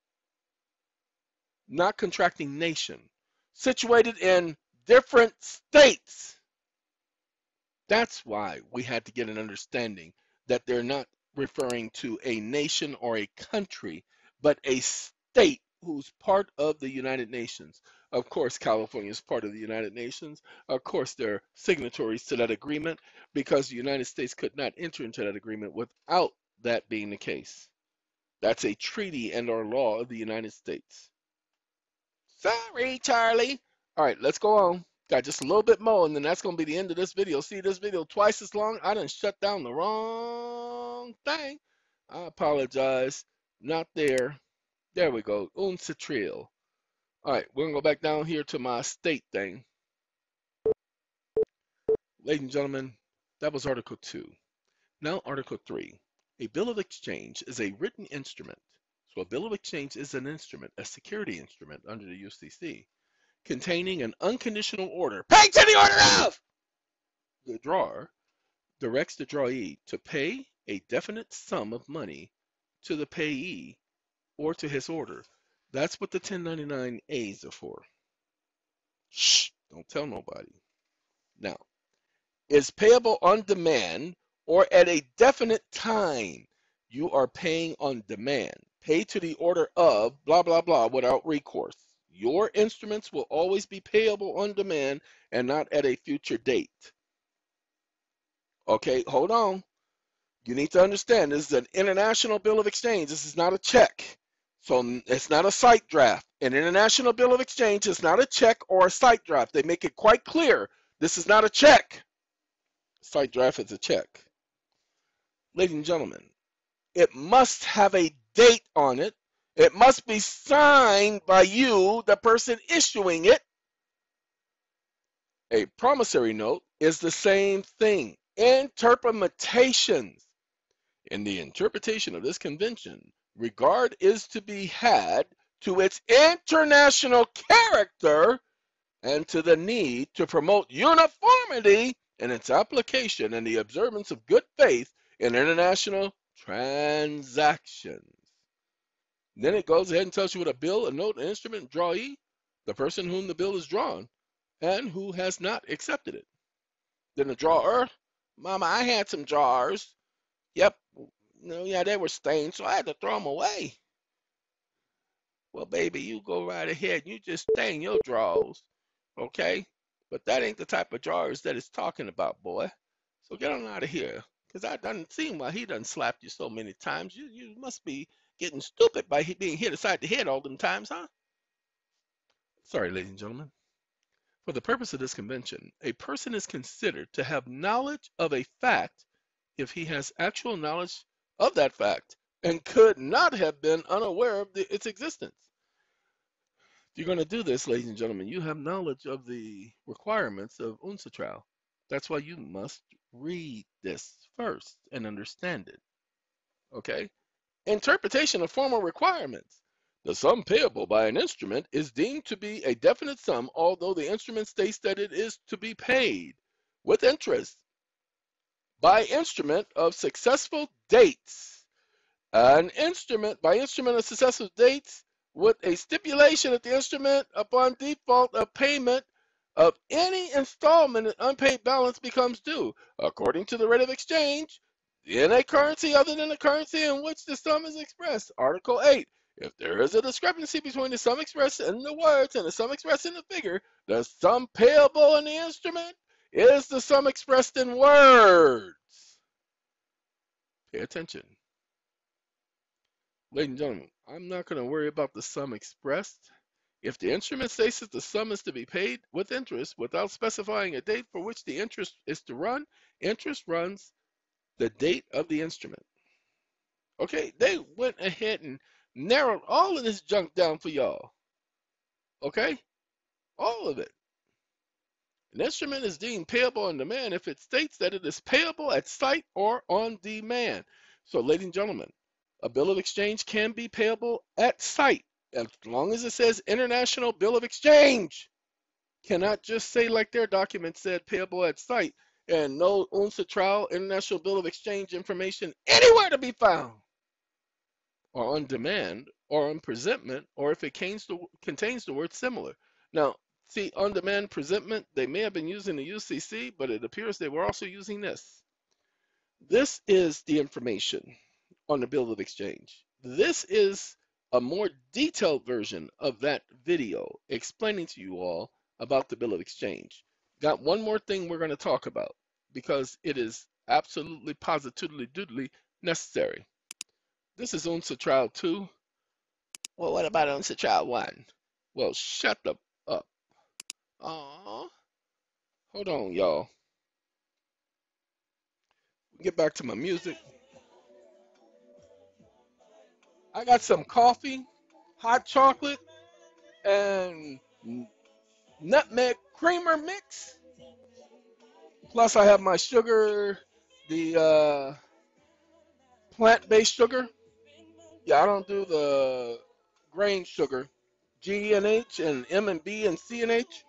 not contracting nation. Situated in different states. That's why we had to get an understanding that they're not referring to a nation or a country, but a state who's part of the United Nations. Of course, California is part of the United Nations. Of course, they're signatories to that agreement because the United States could not enter into that agreement without that being the case. That's a treaty and or law of the United States. Sorry, Charlie. All right, let's go on. Got just a little bit more, and then that's going to be the end of this video. See this video twice as long? I done shut down the wrong thing. I apologize. Not there. There we go. Un citril. All right, we're going to go back down here to my state thing. Ladies and gentlemen, that was Article two. Now Article three. A bill of exchange is a written instrument. So a bill of exchange is an instrument, a security instrument under the U C C, containing an unconditional order. Pay to the order of! The drawer directs the drawee to pay a definite sum of money to the payee or to his order. That's what the ten ninety-nine A's are for. Shh, don't tell nobody. Now, is payable on demand or at a definite time. You are paying on demand. Pay to the order of blah, blah, blah without recourse. Your instruments will always be payable on demand and not at a future date. Okay, hold on. You need to understand this is an international bill of exchange. This is not a check. So it's not a site draft. An international bill of exchange is not a check or a site draft. They make it quite clear. This is not a check. Site draft is a check. Ladies and gentlemen, it must have a date on it. It must be signed by you, the person issuing it. A promissory note is the same thing. Interpretations. In the interpretation of this convention, regard is to be had to its international character and to the need to promote uniformity in its application and the observance of good faith in international transactions. Then it goes ahead and tells you what a bill, a note, an instrument, drawee, the person whom the bill is drawn, and who has not accepted it. Then the drawer, Mama, I had some drawers. Yep, no, yeah, they were stained, so I had to throw them away. Well, baby, you go right ahead. You just stain your drawers, okay? But that ain't the type of drawers that it's talking about, boy. So get on out of here, because I done seen why he done slapped you so many times. You, you must be getting stupid by being hit aside the head all them times, huh? Sorry, ladies and gentlemen. For the purpose of this convention, a person is considered to have knowledge of a fact if he has actual knowledge of that fact and could not have been unaware of the, its existence. If you're going to do this, ladies and gentlemen, you have knowledge of the requirements of UNCITRAL. That's why you must read this first and understand it. Okay? Interpretation of formal requirements. The sum payable by an instrument is deemed to be a definite sum, although the instrument states that it is to be paid with interest by instrument of successful dates. An instrument by instrument of successful dates with a stipulation that the instrument upon default of payment of any installment and unpaid balance becomes due according to the rate of exchange in a currency other than the currency in which the sum is expressed. Article eight. If there is a discrepancy between the sum expressed in the words and the sum expressed in the figure, the sum payable in the instrument is the sum expressed in words. Pay attention. Ladies and gentlemen, I'm not going to worry about the sum expressed. If the instrument states that the sum is to be paid with interest without specifying a date for which the interest is to run, interest runs the date of the instrument. Okay, they went ahead and narrowed all of this junk down for y'all. Okay, all of it. An instrument is deemed payable on demand if it states that it is payable at site or on demand. So, ladies and gentlemen, a bill of exchange can be payable at site as long as it says International Bill of Exchange. Cannot just say, like their document said, payable at site and no UNCITRAL International Bill of Exchange information anywhere to be found, or on demand, or on presentment, or if it contains the, contains the word similar. Now, see, on demand presentment, they may have been using the U C C, but it appears they were also using this. This is the information on the bill of exchange. This is a more detailed version of that video explaining to you all about the bill of exchange. Got one more thing we're going to talk about because it is absolutely positively doodly necessary. This is UNCITRAL two. Well, what about UNCITRAL one? Well, shut the up. Aw. Hold on, y'all. Get back to my music. I got some coffee, hot chocolate, and nutmeg creamer mix. Plus, I have my sugar, the uh, plant-based sugar. Yeah, I don't do the grain sugar. G and H and M and B and C and H.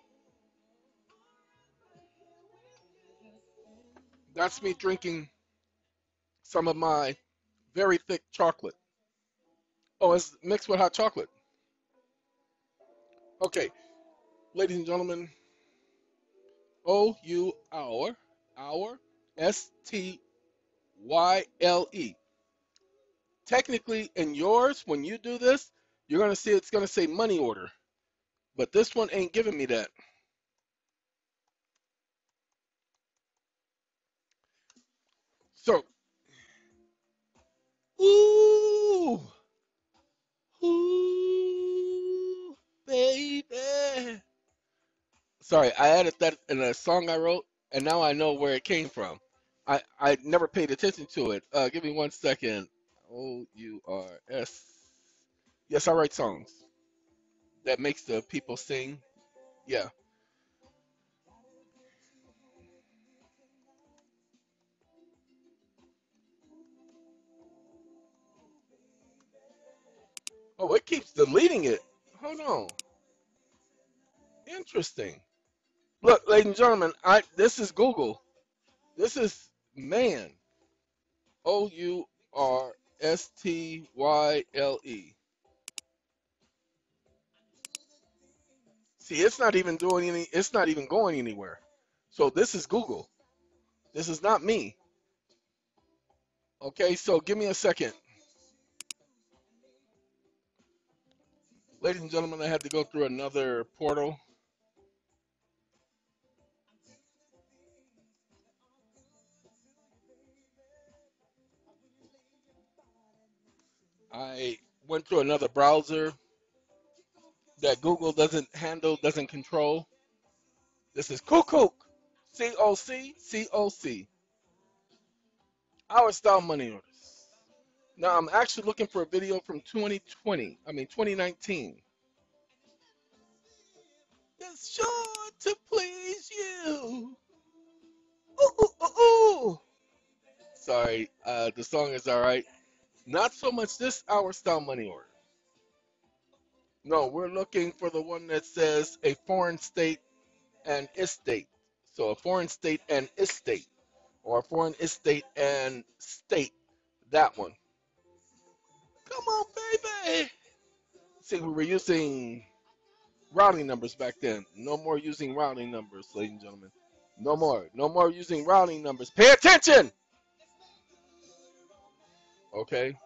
That's me drinking some of my very thick chocolate. Oh, it's mixed with hot chocolate. Okay, ladies and gentlemen, O U our our S T Y L E. Technically, in yours, when you do this, you're gonna see it's gonna say money order, but this one ain't giving me that. So, ooh, ooh, baby. Sorry, I added that in a song I wrote, and now I know where it came from. I I never paid attention to it. Uh, give me one second. O U R S. Yes, I write songs that makes the people sing. Yeah. Oh, it keeps deleting it. Hold on. Interesting. Look, ladies and gentlemen, I this is Google. This is man. O U R S T Y L E. See, it's not even doing any. It's not even going anywhere. So this is Google. This is not me. Okay, so give me a second. Ladies and gentlemen, I had to go through another portal. I went through another browser that Google doesn't handle, doesn't control. This is Cook, C O C, C O C. Our style money orders. Now I'm actually looking for a video from twenty twenty. I mean twenty nineteen. It's sure to please you. Ooh, ooh, ooh, ooh. Sorry, uh, the song is all right. Not so much this our style money order. No, we're looking for the one that says a foreign state and estate. So a foreign state and estate, or a foreign estate and state. That one. Come on, baby. See, we were using routing numbers back then. No more using routing numbers, ladies and gentlemen. No more. No more using routing numbers. Pay attention. Okay.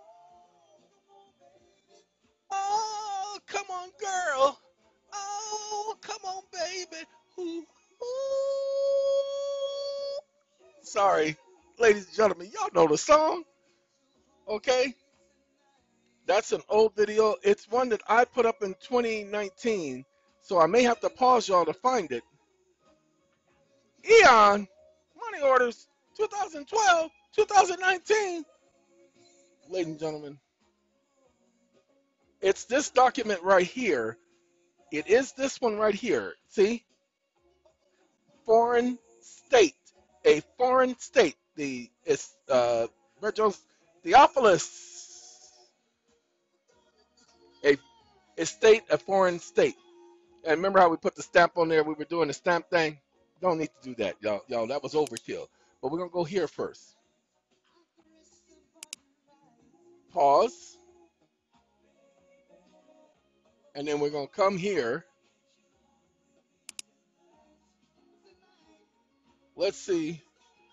Oh, come on, girl. Oh, come on, baby. Ooh, ooh. Sorry, ladies and gentlemen. Y'all know the song. Okay. That's an old video. It's one that I put up in twenty nineteen, so I may have to pause y'all to find it. EON money orders twenty twelve, twenty nineteen. Ladies and gentlemen, it's this document right here. It is this one right here. See? Foreign state. A foreign state. The it's uh Virgil's Theophilus. A estate, a foreign state. And remember how we put the stamp on there? We were doing the stamp thing. Don't need to do that, y'all. Y'all, that was overkill. But we're gonna go here first. Pause. And then we're gonna come here. Let's see.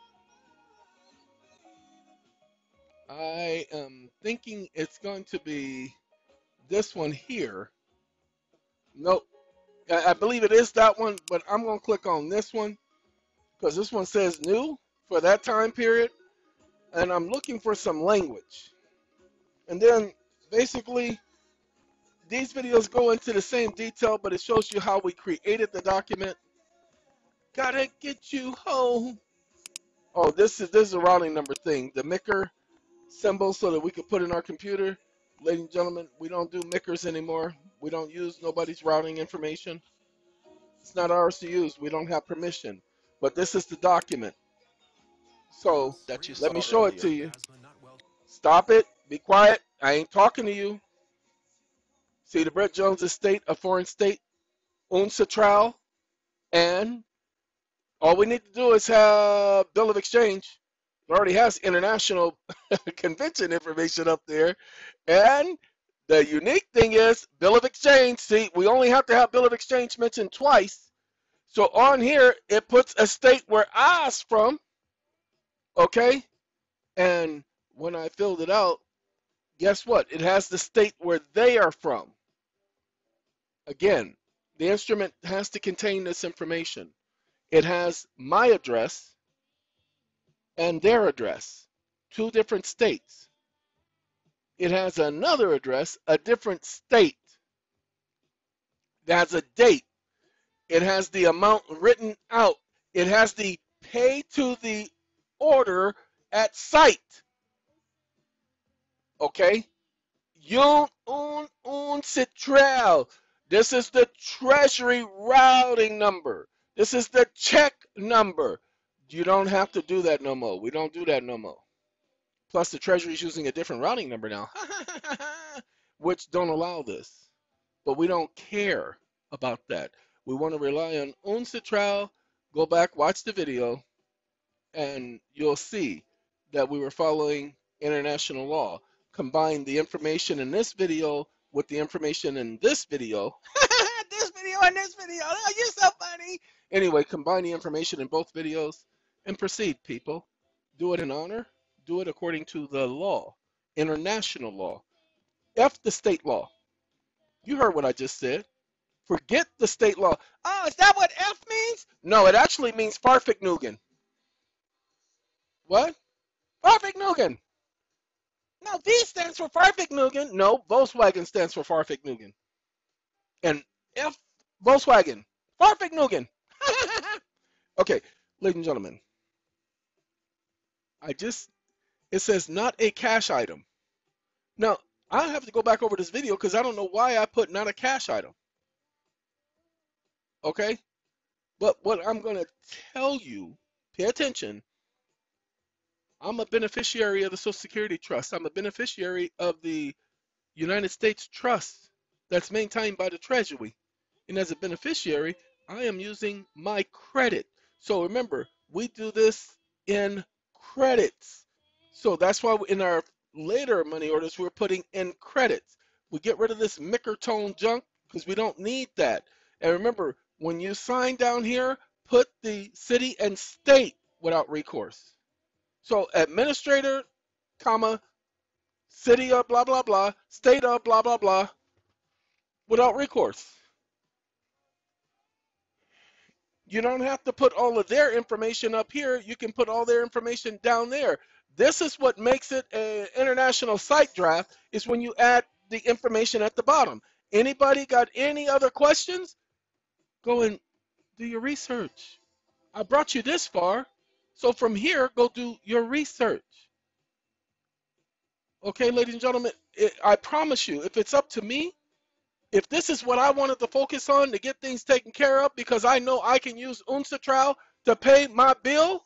I am thinking it's going to be this one here. Nope. I believe it is that one, but I'm going to click on this one because this one says new for that time period. And I'm looking for some language. And then basically these videos go into the same detail, but it shows you how we created the document. Gotta get you home. Oh, this is this is a routing number thing. The micker symbol so that we could put in our computer. Ladies and gentlemen, we don't do mickers anymore. We don't use nobody's routing information. It's not ours to use. We don't have permission. But this is the document. So that you let saw me show earlier. it to you. Stop it. Be quiet. I ain't talking to you. See the Brett Jones estate, a foreign state, uncitral, and all we need to do is have bill of exchange. It already has international convention information up there. And the unique thing is bill of exchange. See, we only have to have bill of exchange mentioned twice. So on here, it puts a state where I's from. Okay. And when I filled it out, guess what? It has the state where they are from. Again, the instrument has to contain this information. It has my address and their address, two different states. It has another address, a different state. It has a date. It has the amount written out. It has the pay to the order at site. Okay? Un, un, un citral. This is the treasury routing number. This is the check number. You don't have to do that no more. We don't do that no more. Plus, the Treasury is using a different routing number now, which don't allow this. But we don't care about that. We want to rely on un citral. Go back, watch the video, and you'll see that we were following international law. Combine the information in this video with the information in this video. This video and this video. Oh, you're so funny. Anyway, combine the information in both videos and proceed, people. Do it in honor. Do it according to the law, international law. F the state law. You heard what I just said. Forget the state law. Oh, is that what F means? No, it actually means Farfignugan. What? Farfignugan. No, V stands for Farfignugan. No, Volkswagen stands for Farfignugan. And F, Volkswagen. Farfignugan. Okay, ladies and gentlemen. I just, it says not a cash item. Now, I have to go back over this video because I don't know why I put not a cash item. Okay? But what I'm going to tell you, pay attention. I'm a beneficiary of the Social Security Trust. I'm a beneficiary of the United States Trust that's maintained by the Treasury. And as a beneficiary, I am using my credit. So remember, we do this in credits. So that's why in our later money orders, we're putting in credits. We get rid of this micker tone junk because we don't need that. And remember, when you sign down here, put the city and state without recourse. So administrator, comma, city of blah, blah, blah, state of blah, blah, blah, without recourse. You don't have to put all of their information up here. You can put all their information down there. This is what makes it an international site draft, is when you add the information at the bottom. Anybody got any other questions? Go and do your research. I brought you this far, so from here, go do your research. Okay, ladies and gentlemen, it, I promise you, if it's up to me, if this is what I wanted to focus on to get things taken care of, because I know I can use UNSATRAL to pay my bill,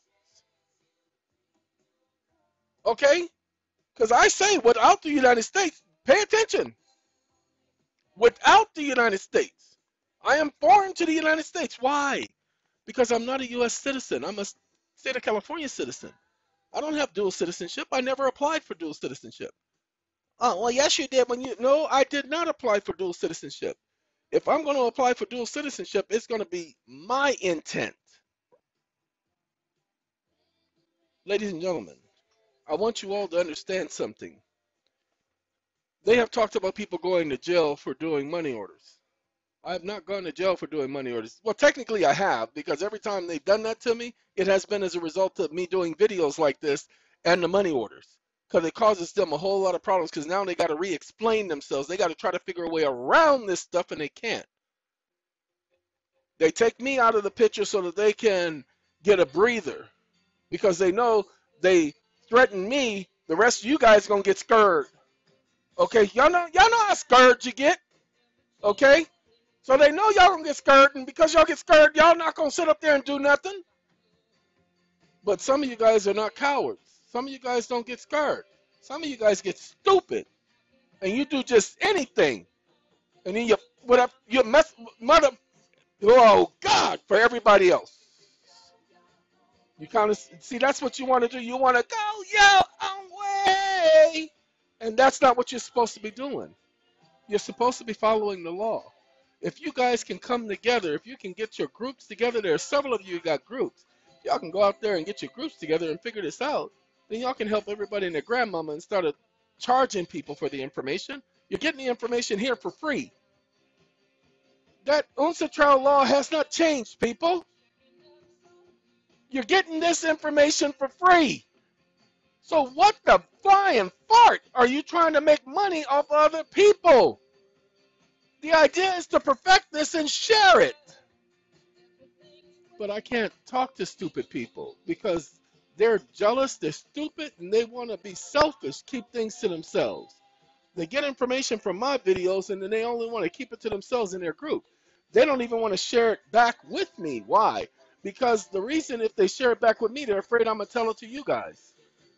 okay? Because I say, without the United States, pay attention. Without the United States, I am foreign to the United States. Why? Because I'm not a U S citizen. I'm a state of California citizen. I don't have dual citizenship. I never applied for dual citizenship. Oh, well, yes, you did. When you no, I did not apply for dual citizenship. If I'm going to apply for dual citizenship, it's going to be my intent. Ladies and gentlemen, I want you all to understand something. They have talked about people going to jail for doing money orders. I have not gone to jail for doing money orders. Well, technically I have, because every time they've done that to me, it has been as a result of me doing videos like this and the money orders. Because it causes them a whole lot of problems, because now they got to re-explain themselves. They got to try to figure a way around this stuff, and they can't. They take me out of the picture so that they can get a breather, because they know they threaten me, the rest of you guys going to get scared. Okay, y'all know, y'all know how scared you get. Okay? So they know y'all gonna get scared, and because y'all get scared, y'all not gonna sit up there and do nothing. But some of you guys are not cowards. Some of you guys don't get scared. Some of you guys get stupid, and you do just anything, and then you whatever you mess mother. Oh God, for everybody else. You kind of see that's what you want to do. You want to go your own way, and that's not what you're supposed to be doing. You're supposed to be following the law. If you guys can come together, if you can get your groups together, there are several of you who got groups. Y'all can go out there and get your groups together and figure this out. Then y'all can help everybody and their grandmama and start charging people for the information. You're getting the information here for free. That UNSATRAL law has not changed, people. You're getting this information for free. So what the flying fart are you trying to make money off of other people? The idea is to perfect this and share it. But I can't talk to stupid people because they're jealous, they're stupid, and they want to be selfish, keep things to themselves. They get information from my videos, and then they only want to keep it to themselves in their group. They don't even want to share it back with me. Why? Because the reason if they share it back with me, they're afraid I'm going to tell it to you guys.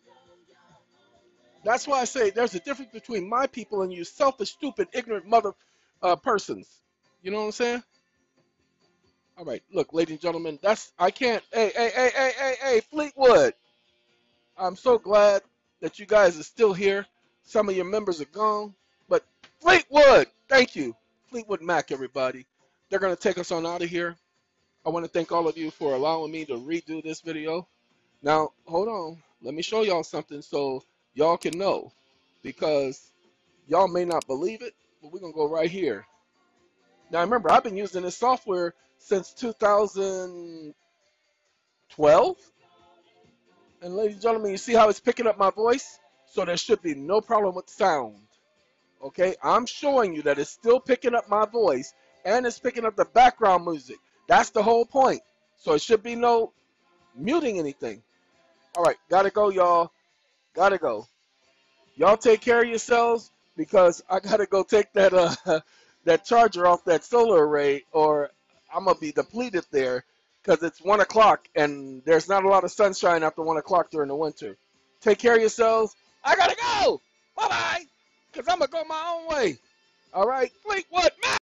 That's why I say there's a difference between my people and you selfish, stupid, ignorant mother uh, persons. You know what I'm saying? All right, look, ladies and gentlemen, that's, I can't, hey, hey, hey, hey, hey, hey, Fleetwood. I'm so glad that you guys are still here. Some of your members are gone, but Fleetwood, thank you. Fleetwood Mac, everybody. They're going to take us on out of here. I want to thank all of you for allowing me to redo this video. Now, hold on. Let me show y'all something so y'all can know, because y'all may not believe it, but we're going to go right here. Now, remember, I've been using this software since two thousand twelve. And ladies and gentlemen, you see how it's picking up my voice? So there should be no problem with sound. Okay, I'm showing you that it's still picking up my voice and it's picking up the background music. That's the whole point. So it should be no muting anything. All right, gotta go, y'all. Gotta go. Y'all take care of yourselves, because I gotta go take that uh that charger off that solar array, or I'm gonna be depleted there, because it's one o'clock and there's not a lot of sunshine after one o'clock during the winter. Take care of yourselves. I gotta go. Bye bye. Because I'm gonna go my own way. All right, Fleetwood.